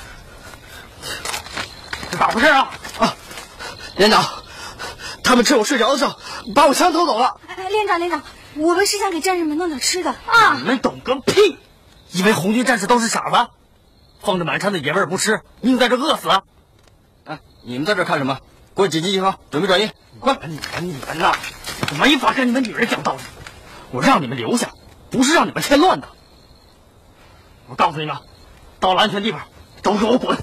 这咋回事啊？ 连长，他们趁我睡着的时候把我枪偷走了。 连长，我们是想给战士们弄点吃的啊！你们懂个屁！以为红军战士都是傻子，放着满山的野味不吃，宁在这饿死？ 哎，你们在这看什么？给我紧急集合，准备转移，快！ 你们呐，我没法跟你们女人讲道理。我让你们留下，不是让你们添乱的。我告诉你们，到了安全地方，都给我滚！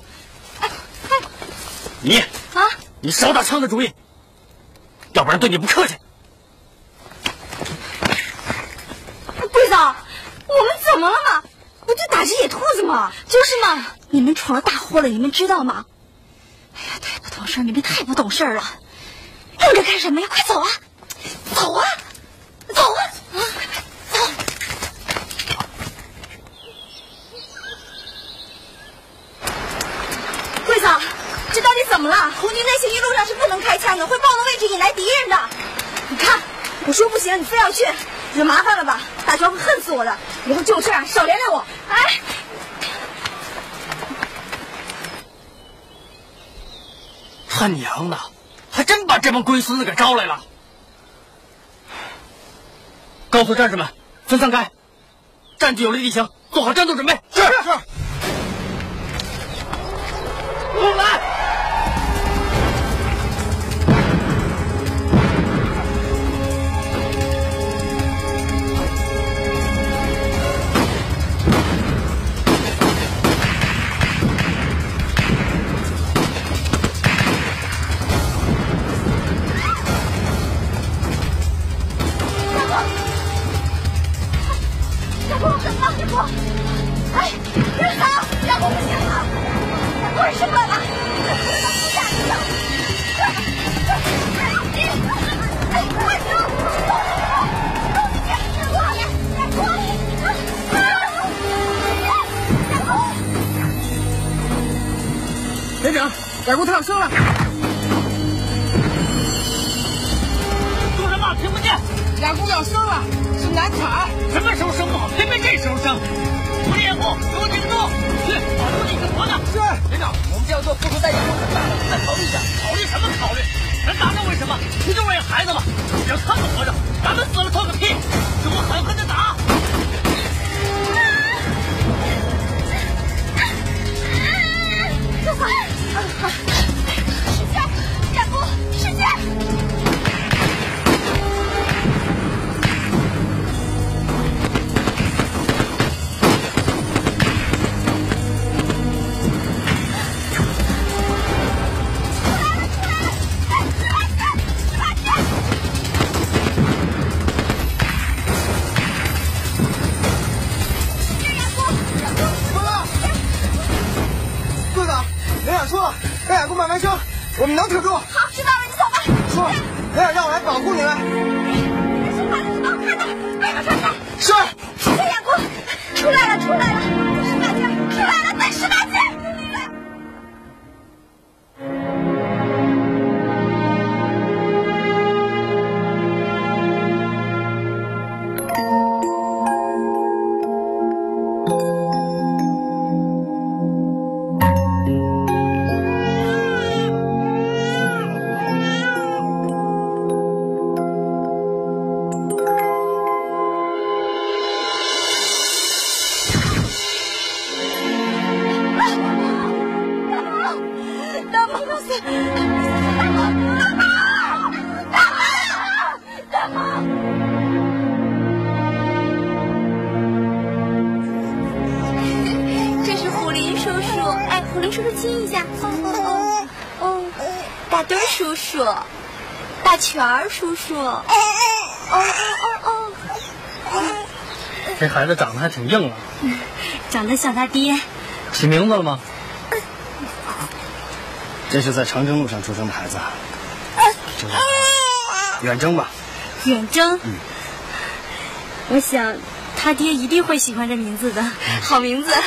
你少打枪的主意，要不然对你不客气。 桂嫂，我们怎么了嘛？不就打只野兔子吗？就是嘛！你们闯了大祸了，你们知道吗？哎呀，太不懂事，你们太不懂事了！愣着干什么呀？快走啊！走啊！走！桂嫂，这到底怎么了？红军那些一路上是不能开枪的，会暴露位置引来敌人的。你看，我说不行，你非要去，惹麻烦了吧？大庄会恨死我的。以后就这样，少连累我。哎， 他娘的，还真把这帮龟孙子给招来了！告诉战士们，分散开，占据有利地形，做好战斗准备。 是。 过来！ 哎，别走！让我不行了，我是爸爸，不下去了。哎，快走！ 连长，崽姑他要生了。 说什么？听不见。 崽姑要生了，是难产。 什么时候生不好，偏偏这时候生？我的眼红，给我挺住！去保住你的婆子。 是连长，我们这样做付出代价太大了，再考虑一下。 考虑什么考虑？人打仗为什么？不就为了孩子吗？只要他们活着，咱们死了透个屁！给我狠狠的打！ 住口！使劲，冉姑，使劲！ 慢慢生，我们能挺住。 好，知道了，你走吧。 说，连长让我来保护你们。 别说话了，你帮我看着，快点看看。 是。 谢谢眼光，出来了，出来了，再18斤，出来了，再18斤。 普林叔叔亲一下。大墩叔叔，大全儿叔叔。 这孩子长得还挺硬啊。 长得像他爹。 起名字了吗？ 这是在长征路上出生的孩子，就叫远征吧。 远征。我想他爹一定会喜欢这名字的，好名字。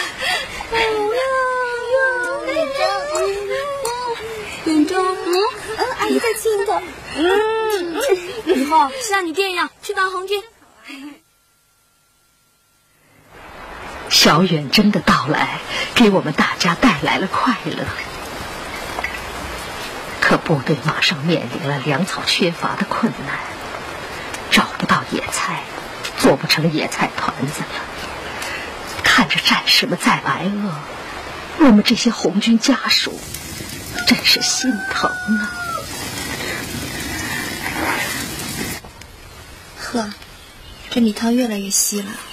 远征，阿姨在亲他。 以后像你爹一样去当红军。 小远征的到来给我们大家带来了快乐，可部队马上面临了粮草缺乏的困难，找不到野菜，做不成野菜团子了。看着战士们在挨饿，我们这些红军家属真是心疼啊！ 呵，这米汤越来越稀了。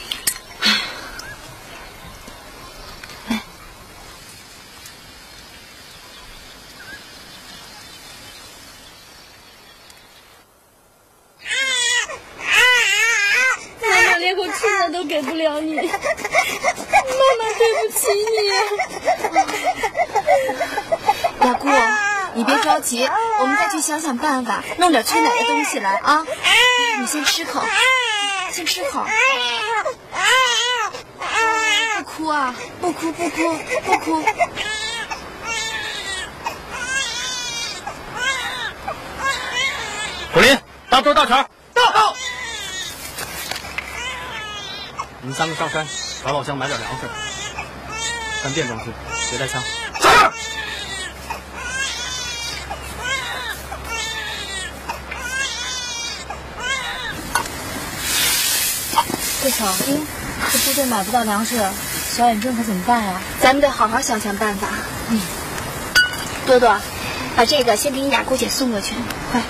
都给不了你，妈妈对不起你。雅姑，你别着急，我们再去想想办法，弄点催奶的东西来啊！你先吃口，先吃口。不哭啊，不哭，不哭，不哭。 普林，大周、大全，到！你们3个上山找老乡买点粮食，穿便装去，别带枪。是。 队长，这部队买不到粮食，小远征可怎么办呀？ 咱们得好好想想办法。多多，把这个先给你雅姑姐送过去，快。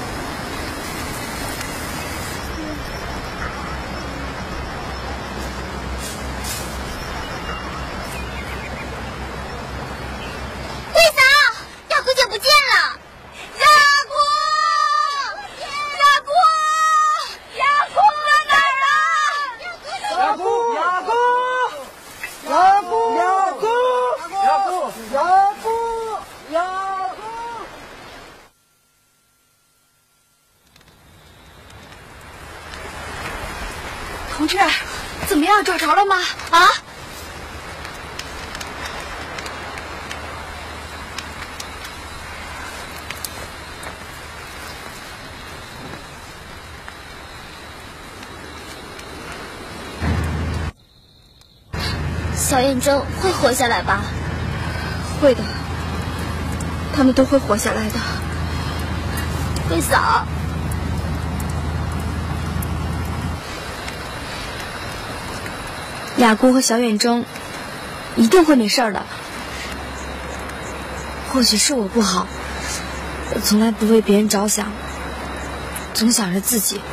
同志，怎么样？找着了吗？啊？ 小远征会活下来吧？ 会的，他们都会活下来的。 桂嫂。 雅姑和小远征一定会没事的。或许是我不好，我从来不为别人着想，总想着自己。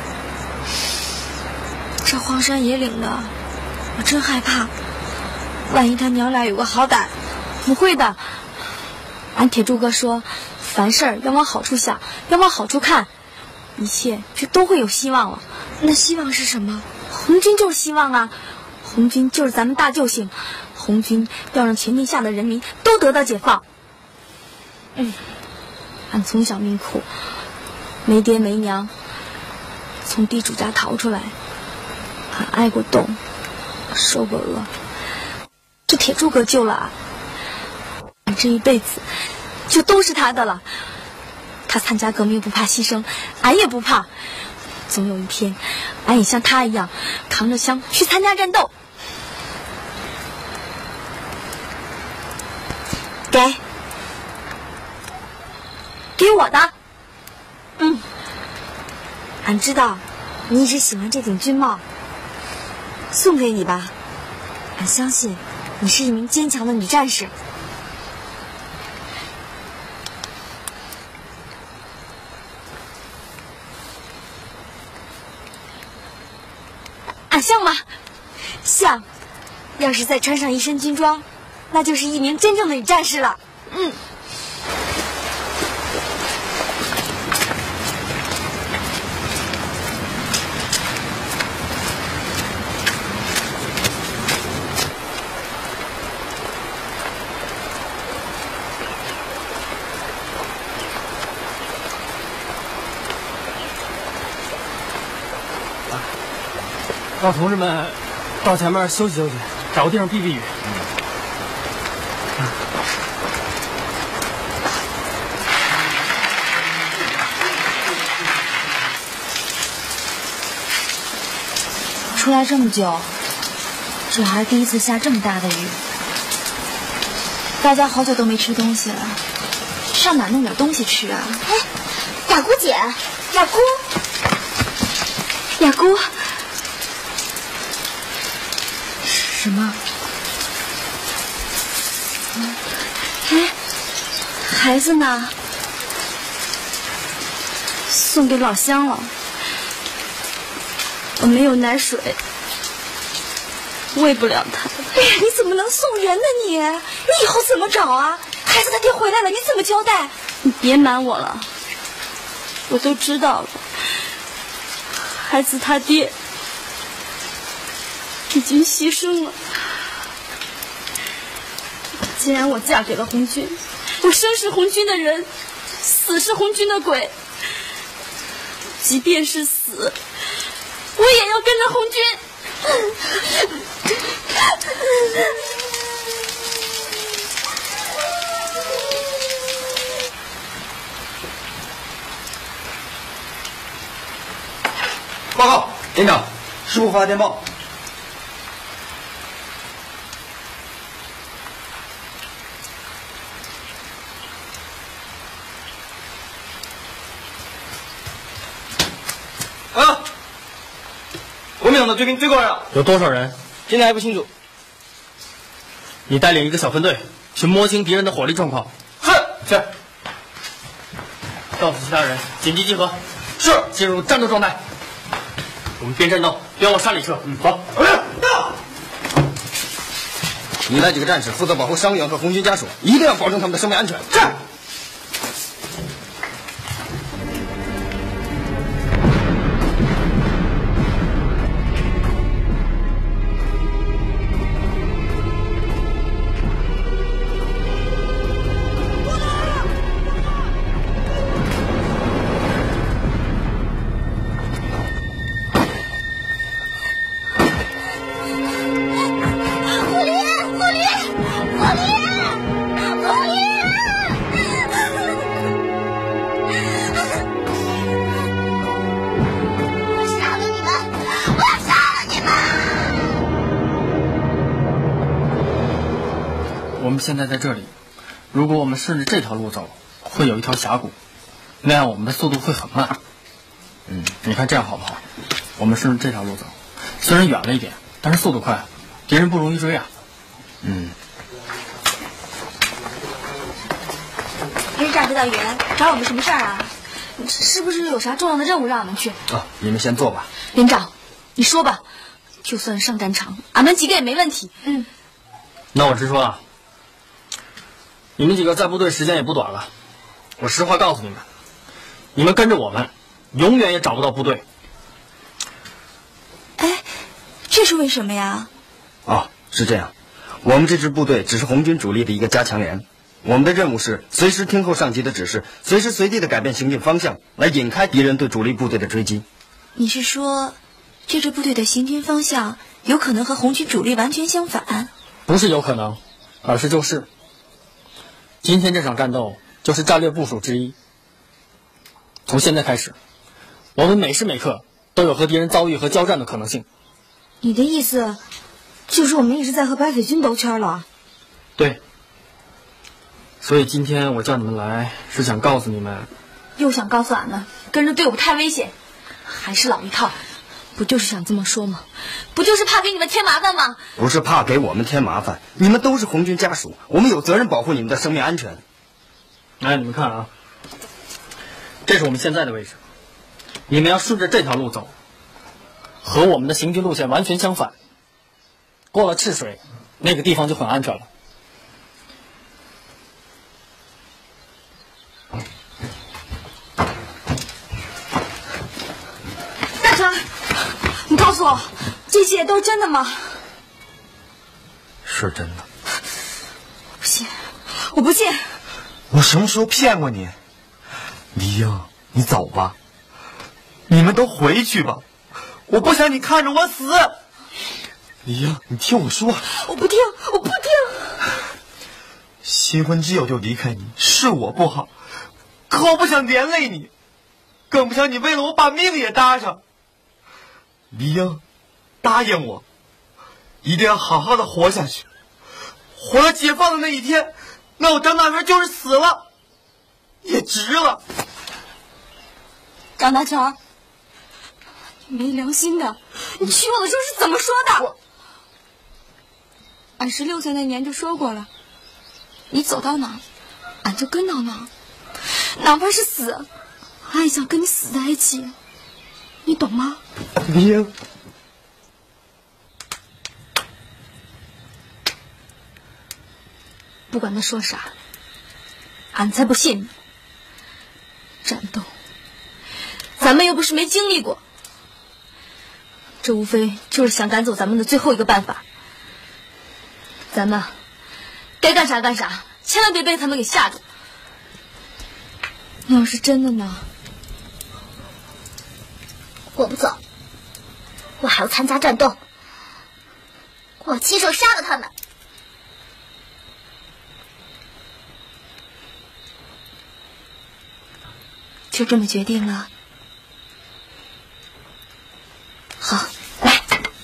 这荒山野岭的，我真害怕，万一他娘俩有个好歹。不会的，俺铁柱哥说，凡事要往好处想，要往好处看，一切就都会有希望了。那希望是什么？红军就是希望啊！红军就是咱们大救星，红军要让全天下的人民都得到解放。俺从小命苦，没爹没娘，从地主家逃出来，俺挨过冻，受过饿，这铁柱哥救了俺，俺这一辈子就都是他的了。他参加革命不怕牺牲，俺也不怕。总有一天，俺也像他一样，扛着枪去参加战斗。给我的。俺知道你一直喜欢这顶军帽，送给你吧。俺相信你是一名坚强的女战士。俺像吗？像。要是再穿上一身军装， 那就是一名真正的女战士了。 让同志们到前面休息休息，找个地方避避雨。 出来这么久，这还是第一次下这么大的雨。大家好久都没吃东西了，上哪弄点东西吃啊？ 哎，雅姑姐， 雅姑，雅姑， 什么？ 哎，孩子呢？送给老乡了。我没有奶水，喂不了他。 哎呀，你怎么能送人呢你？你以后怎么找啊？孩子他爹回来了，你怎么交代？ 你别瞒我了，我都知道了。孩子他爹已经牺牲了。既然我嫁给了红军，我生是红军的人，死是红军的鬼。即便是死，我也要跟着红军。 报告连长，师部发电报。国民党的追兵追过来了， 有多少人？ 现在还不清楚。 你带领一个小分队去摸清敌人的火力状况。 是。 告诉其他人紧急集合。 是。 进入战斗状态。我们边战斗边往山里撤。好。 你带几个战士负责保护伤员和红军家属，一定要保证他们的生命安全。是。 我们现在在这里，如果我们顺着这条路走，会有一条峡谷，那样我们的速度会很慢。你看这样好不好？我们顺着这条路走，虽然远了一点，但是速度快，敌人不容易追啊。 这是战指导员，找我们什么事儿啊？是不是有啥重要的任务让我们去？ 你们先坐吧。 连长，你说吧，就算上战场，俺们几个也没问题。 那我直说啊，你们几个在部队时间也不短了，我实话告诉你们，你们跟着我们，永远也找不到部队。 哎，这是为什么呀？ 是这样，我们这支部队只是红军主力的一个加强连，我们的任务是随时听候上级的指示，随时随地的改变行进方向，来引开敌人对主力部队的追击。 你是说，这支部队的行军方向有可能和红军主力完全相反？ 不是有可能，而是就是。今天这场战斗就是战略部署之一。从现在开始，我们每时每刻都有和敌人遭遇和交战的可能性。 你的意思，就是我们一直在和白匪军兜圈了？ 对。所以今天我叫你们来，是想告诉你们， 又想告诉俺们跟着队伍太危险，还是老一套，不就是想这么说吗？不就是怕给你们添麻烦吗？ 不是怕给我们添麻烦，你们都是红军家属，我们有责任保护你们的生命安全。 来，你们看啊，这是我们现在的位置，你们要顺着这条路走，和我们的行军路线完全相反。过了赤水，那个地方就很安全了。 说，这些都是真的吗？ 是真的。 不信，我不信。 我什么时候骗过你？李英，你走吧，你们都回去吧，我不想你看着我死。李英，你听我说。 我不听，我不听。 新婚之友就离开你，是我不好，可我不想连累你，更不想你为了我把命也搭上。李英，答应我，一定要好好的活下去，活到解放的那一天，那我张大元就是死了，也值了。 张大成，你没良心的！你娶我的时候是怎么说的？俺16岁那年就说过了，你走到哪，俺就跟到哪，哪怕是死，俺也想跟你死在一起，你懂吗？ 李英， 不管他说啥，俺才不信呢。战斗，咱们又不是没经历过，这无非就是想赶走咱们的最后一个办法。咱们该干啥干啥，千万别被他们给吓住。 那要是真的呢？ 我不走，我还要参加战斗，我亲手杀了他们。 就这么决定了？好，来。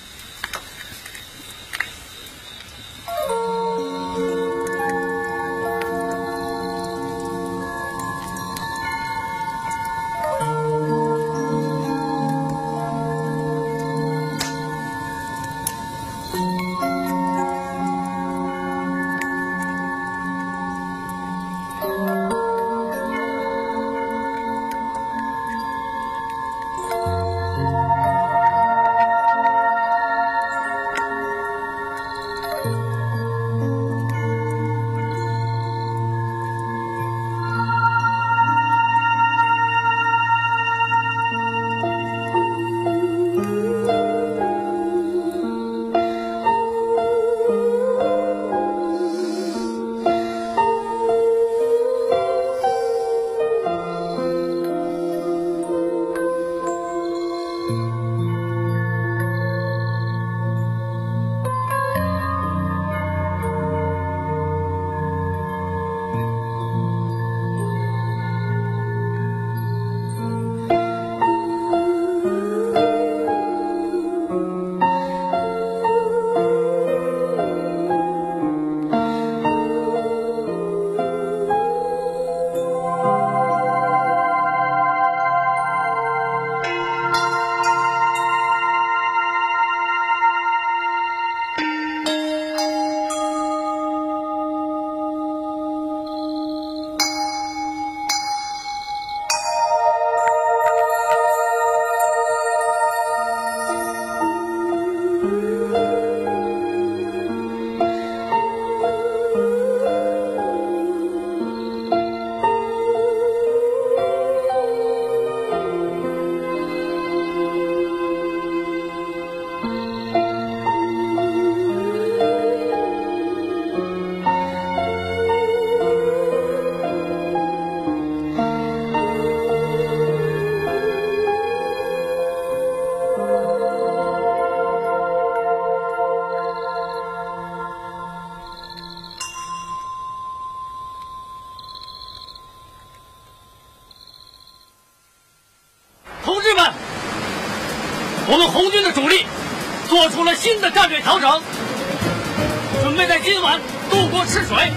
我们红军的主力做出了新的战略调整，准备在今晚渡过赤水。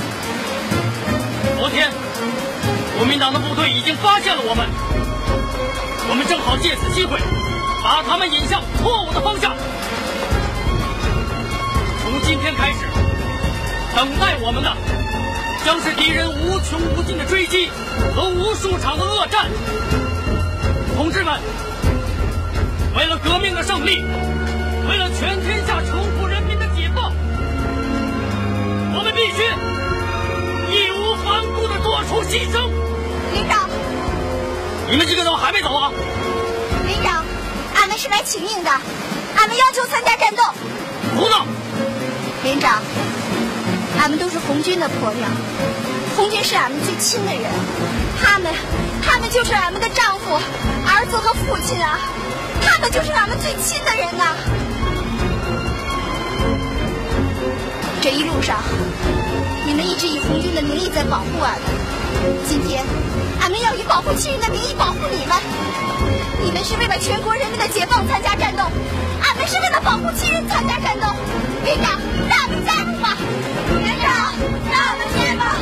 昨天，国民党的部队已经发现了我们正好借此机会，把他们引向错误的方向。从今天开始，等待我们的将是敌人无穷无尽的追击和无数场的恶战。同志们，为了革命的胜利，为了全天下穷苦人民的解放，我们必须义无反顾地做出牺牲。 领导， 你们几个怎么还没走啊？ 领导，俺们是来请命的，俺们要求参加战斗。 胡闹！ 连长，俺们都是红军的婆娘，红军是俺们最亲的人，他们就是俺们的丈夫、儿子和父亲啊，他们就是俺们最亲的人呐。这一路上，你们一直以红军的名义在保护俺们，今天，俺们要以保护亲人的名义保护你们。你们是为了全国人民的解放参加战斗，俺们是为了保护亲人参加战斗。连长，让俺们加入吧！连长，让俺们加吧！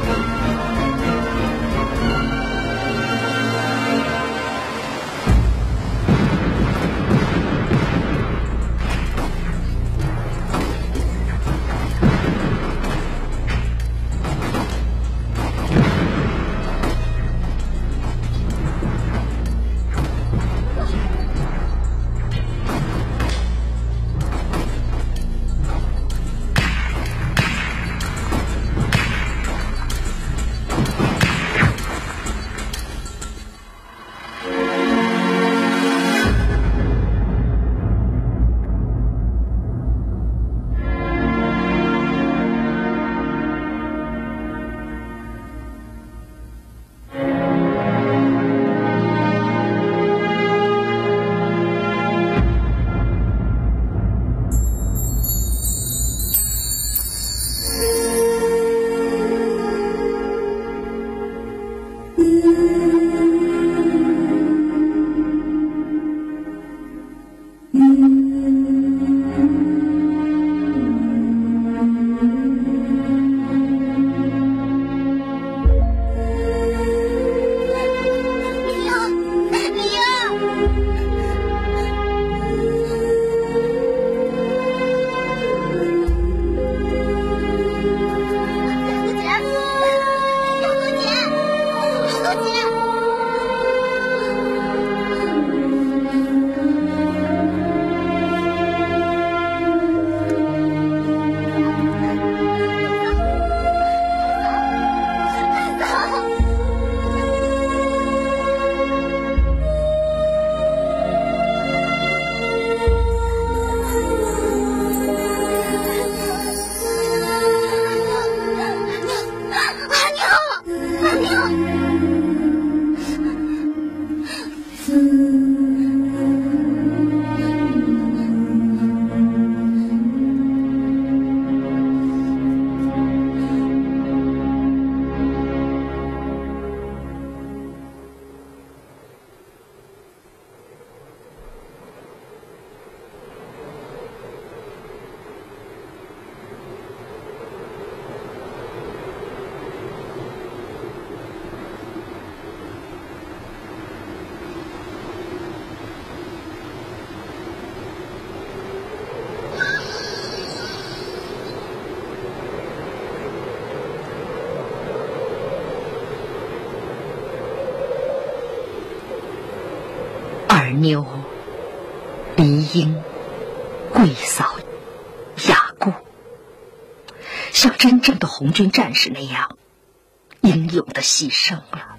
二妞、黎英、桂嫂、雅姑，像真正的红军战士那样英勇地牺牲了。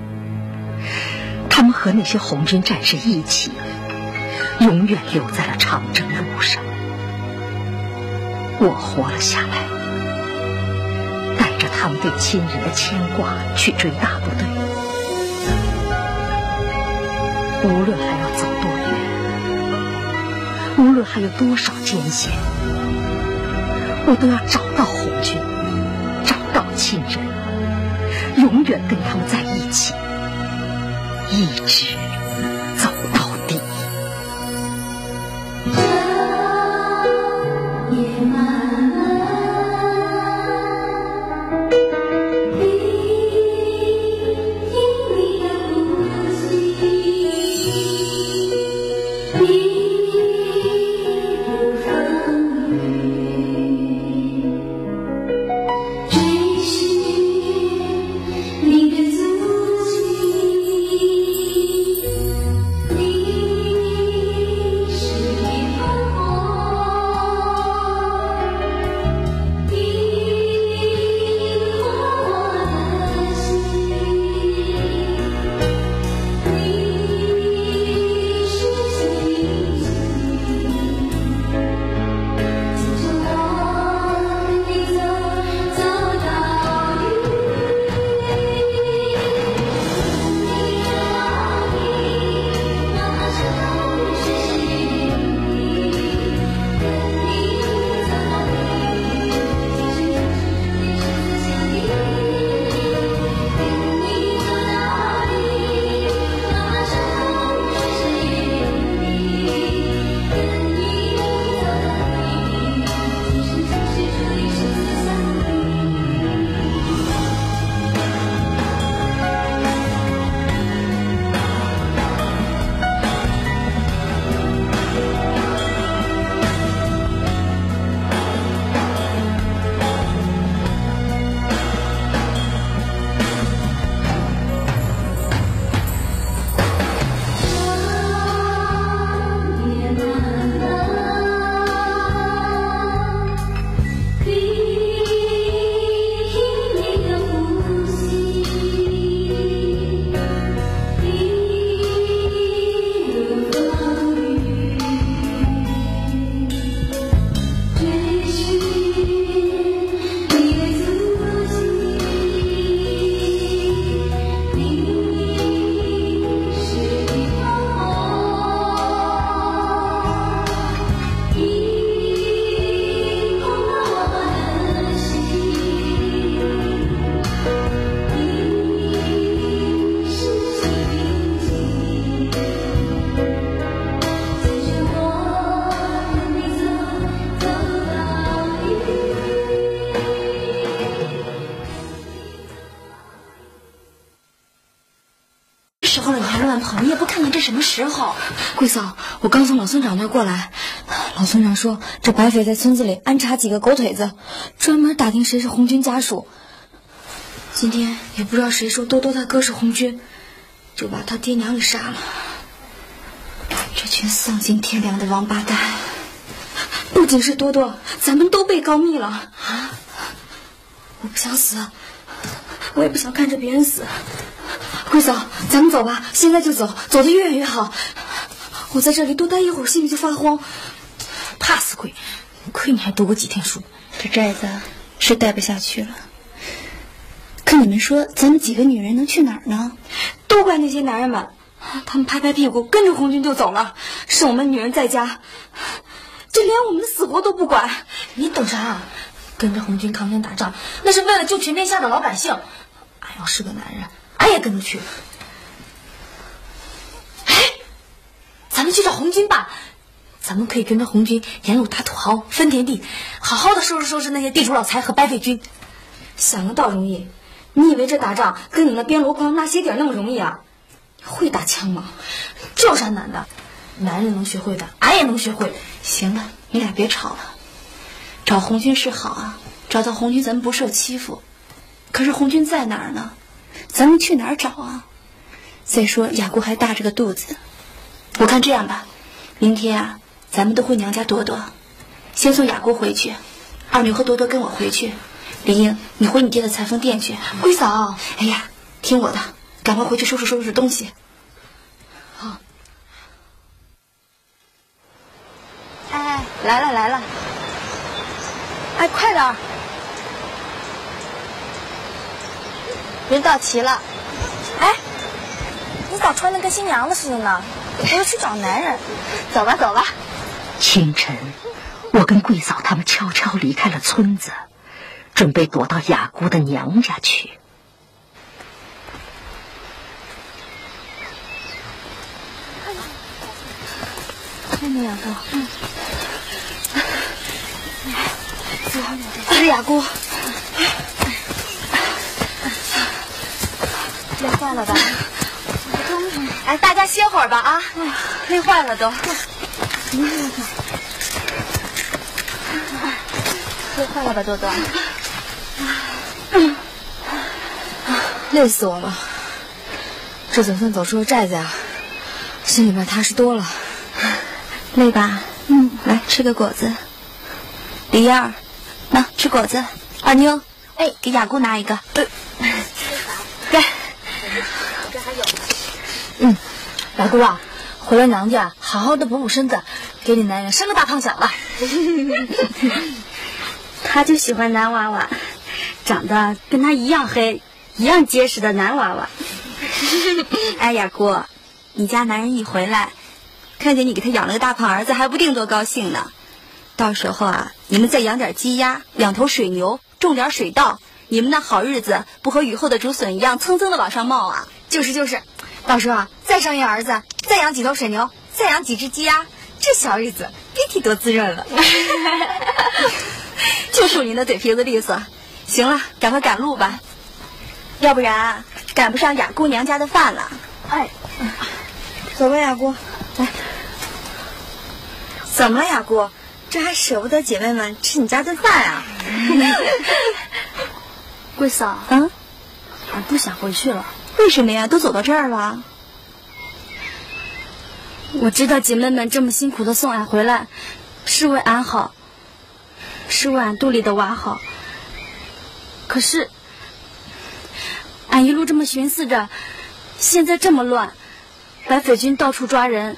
他们和那些红军战士一起，永远留在了长征路上。我活了下来，带着他们对亲人的牵挂去追大部队。无论还要走多远，无论还有多少艰险，我都要找到红军，找到亲人，永远跟他们在一起，一直走到底。 你的足迹。 候了你还乱跑，你也不看看这什么时候？ 桂嫂，我刚从老村长那儿过来，老村长说这白匪在村子里安插几个狗腿子，专门打听谁是红军家属。今天也不知道谁说多多他哥是红军，就把他爹娘给杀了。这群丧尽天良的王八蛋！不仅是多多，咱们都被告密了啊！我不想死，我也不想看着别人死。桂嫂，咱们走吧，现在就走，走得越远越好。我在这里多待一会儿，心里就发慌。 怕死鬼！亏你还读过几天书。 这寨子是待不下去了。可你们说，咱们几个女人能去哪儿呢？都怪那些男人们，他们拍拍屁股跟着红军就走了，剩我们女人在家，这连我们的死活都不管。 你懂啥啊？跟着红军抗战打仗，那是为了救全天下的老百姓。俺要是个男人，俺也跟着去。哎，咱们去找红军吧，咱们可以跟着红军沿路打土豪分田地，好好的收拾收拾那些地主老财和白匪军。 想得倒容易，你以为这打仗跟你那边箩筐那些底儿那么容易啊？会打枪吗？ 这有啥难的？男人能学会的，俺也能学会。 行了，你俩别吵了。找红军是好啊，找到红军咱们不受欺负。可是红军在哪儿呢？咱们去哪儿找啊？再说雅姑还大着个肚子。我看这样吧，明天啊，咱们都回娘家躲躲，先送雅姑回去，二女和多多跟我回去。李英，你回你爹的裁缝店去。 桂嫂， 哎呀，听我的，赶快回去收拾收拾东西。 好。 哎，来了来了。哎，快点儿！人到齐了。哎，你咋穿得跟新娘子似的呢？我要去找男人。走吧走吧。 清晨，我跟桂嫂他们悄悄离开了村子，准备躲到雅姑的娘家去。 看见雅姑，这是雅姑， 累坏了吧？哎，大家歇会儿吧啊！累坏了都。累坏了吧，多多？ 累死我了！这总算走出了寨子呀，心里面踏实多了。累吧？来吃个果子。李燕儿，那吃果子。二妞，哎，给雅姑拿一个。对。 这还有。 雅姑啊，回了娘家，好好的补补身子，给你男人生个大胖小子。 他就喜欢男娃娃，长得跟他一样黑，一样结实的男娃娃。哎，雅姑，你家男人一回来，看见你给他养了个大胖儿子，还不定多高兴呢。到时候啊，你们再养点鸡鸭，2头水牛，种点水稻，你们那好日子不和雨后的竹笋一样蹭蹭的往上冒啊？ 就是，到时候啊，再生一个儿子，再养几头水牛，再养几只鸡鸭，这小日子别提多滋润了。 就属您的嘴皮子利索。行了，赶快赶路吧，要不然赶不上雅姑娘家的饭了。哎，走吧，雅姑，来。怎么了，雅姑？这还舍不得姐妹们吃你家顿饭啊？ 桂嫂，俺不想回去了。 为什么呀？都走到这儿了。 我知道姐妹们这么辛苦的送俺回来，是为俺好，是为俺肚里的娃好。可是，俺一路这么寻思着，现在这么乱，白匪军到处抓人，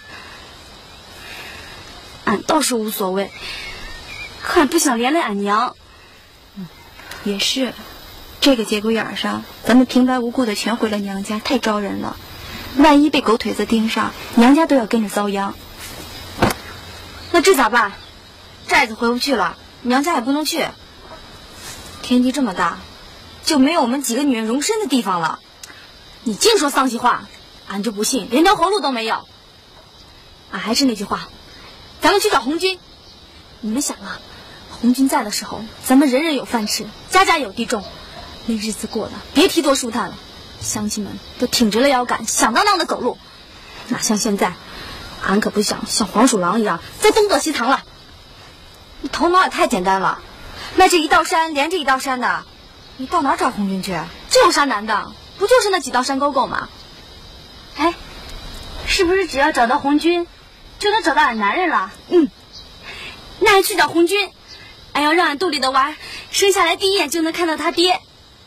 俺倒是无所谓，可俺不想连累俺娘。 也是，这个节骨眼上，咱们平白无故的全回了娘家，太招人了。万一被狗腿子盯上，娘家都要跟着遭殃。 那这咋办？寨子回不去了，娘家也不能去。天地这么大，就没有我们几个女人容身的地方了。你净说丧气话，俺就不信连条活路都没有。俺还是那句话，咱们去找红军。你们想啊，红军在的时候，咱们人人有饭吃，家家有地种，那日子过得别提多舒坦了。 乡亲们都挺直了腰杆，响当当的走路，哪像现在，俺可不想像黄鼠狼一样在东躲西藏了。 你头脑也太简单了，那这一道山连着一道山的，你到哪儿找红军去？ 这有啥难的？不就是那几道山沟沟吗？哎，是不是只要找到红军，就能找到俺男人了？那俺去找红军，俺要让俺肚里的娃生下来第一眼就能看到他爹。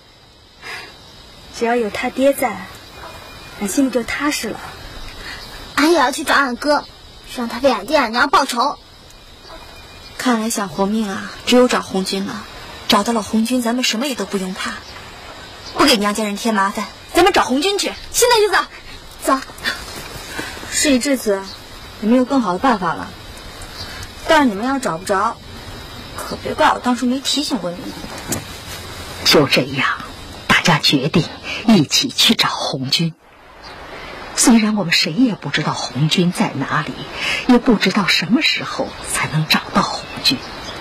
只要有他爹在，俺心里就踏实了。 俺也要去找俺哥，让他为俺爹俺娘报仇。 看来想活命啊，只有找红军了。找到了红军，咱们什么也都不用怕，不给娘家人添麻烦。咱们找红军去， 现在就走。 走。事已至此，也没有更好的办法了。但是你们要找不着，可别怪我当初没提醒过你们。 就这样，大家决定一起去找红军。虽然我们谁也不知道红军在哪里，也不知道什么时候才能找到红军，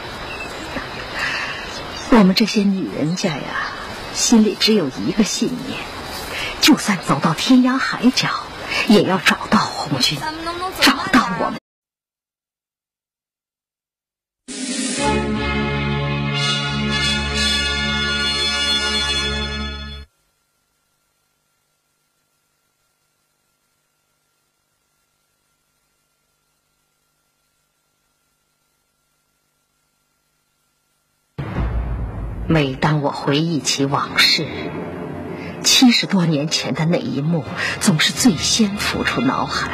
我们这些女人家呀，心里只有一个信念，就算走到天涯海角，也要找到红军，找到我们。每当我回忆起往事，70多年前的那一幕总是最先浮出脑海，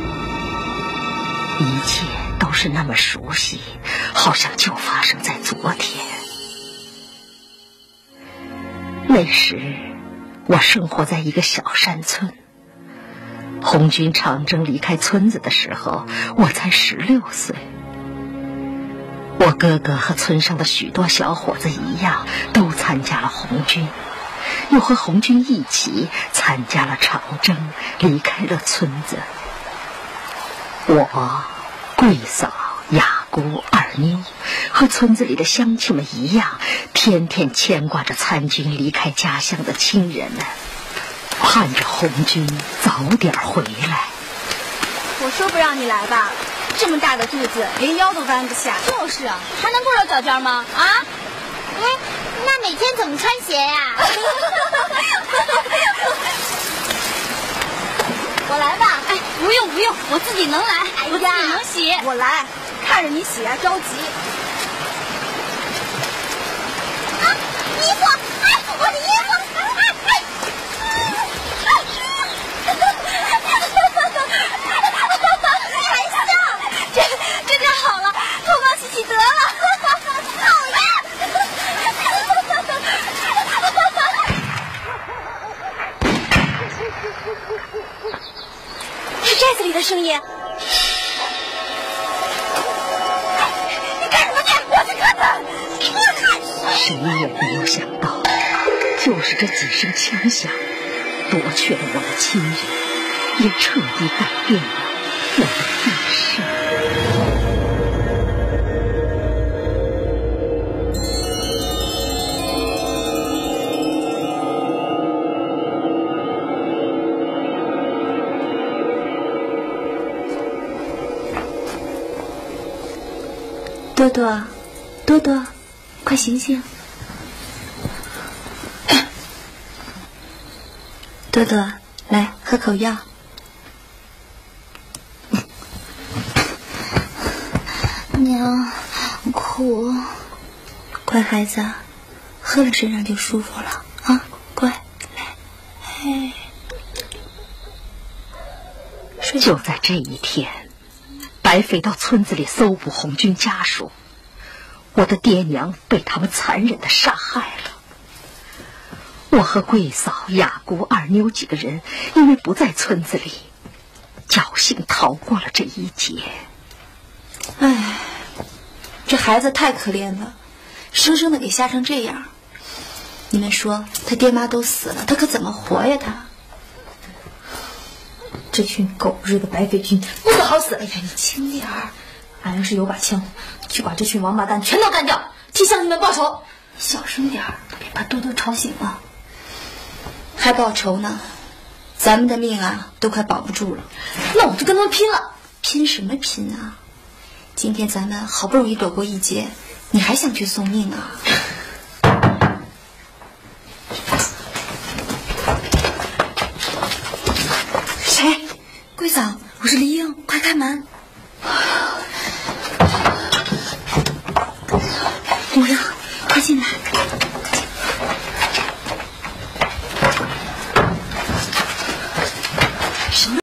一切都是那么熟悉，好像就发生在昨天。那时我生活在一个小山村，红军长征离开村子的时候，我才16岁。我哥哥和村上的许多小伙子一样，都参加了红军，又和红军一起参加了长征，离开了村子。我、桂嫂、雅姑、二妞和村子里的乡亲们一样，天天牵挂着参军离开家乡的亲人们，盼着红军早点回来。 我说不让你来吧，这么大的肚子，连腰都弯不下。就是啊，还能够着脚尖吗？啊？ 哎，那每天怎么穿鞋呀？ 我来吧。哎，不用，我自己能来，我自己能洗。 我来，看着你洗啊，着急。 啊，衣服！哎，我的衣服！ 这下好了，头发洗得了。 讨厌！ 是寨子里的声音。 你干什么去？我去看看。 谁也没有想到，就是这几声枪响，夺去了我的亲人，也彻底改变了我的一生。 多多，多多，快醒醒！多多，来喝口药。 娘，苦。 乖孩子，喝了身上就舒服了啊！乖，来，哎， 就在这一天，白飞到村子里搜捕红军家属，我的爹娘被他们残忍地杀害了。我和桂嫂、雅姑、二妞几个人因为不在村子里，侥幸逃过了这一劫。 哎，这孩子太可怜了，生生的给吓成这样。你们说，他爹妈都死了，他可怎么活呀？他这群狗日的白匪军不得好死！哎呀，你轻点儿，俺要是有把枪，就把这群王八蛋全都干掉，替乡亲们报仇。小声点儿，别把多多吵醒了。 还报仇呢？咱们的命啊，都快保不住了。 那我就跟他们拼了！ 拼什么拼啊？今天咱们好不容易躲过一劫，你还想去送命啊？谁？桂嫂，我是黎英，快开门！我呀，快进来！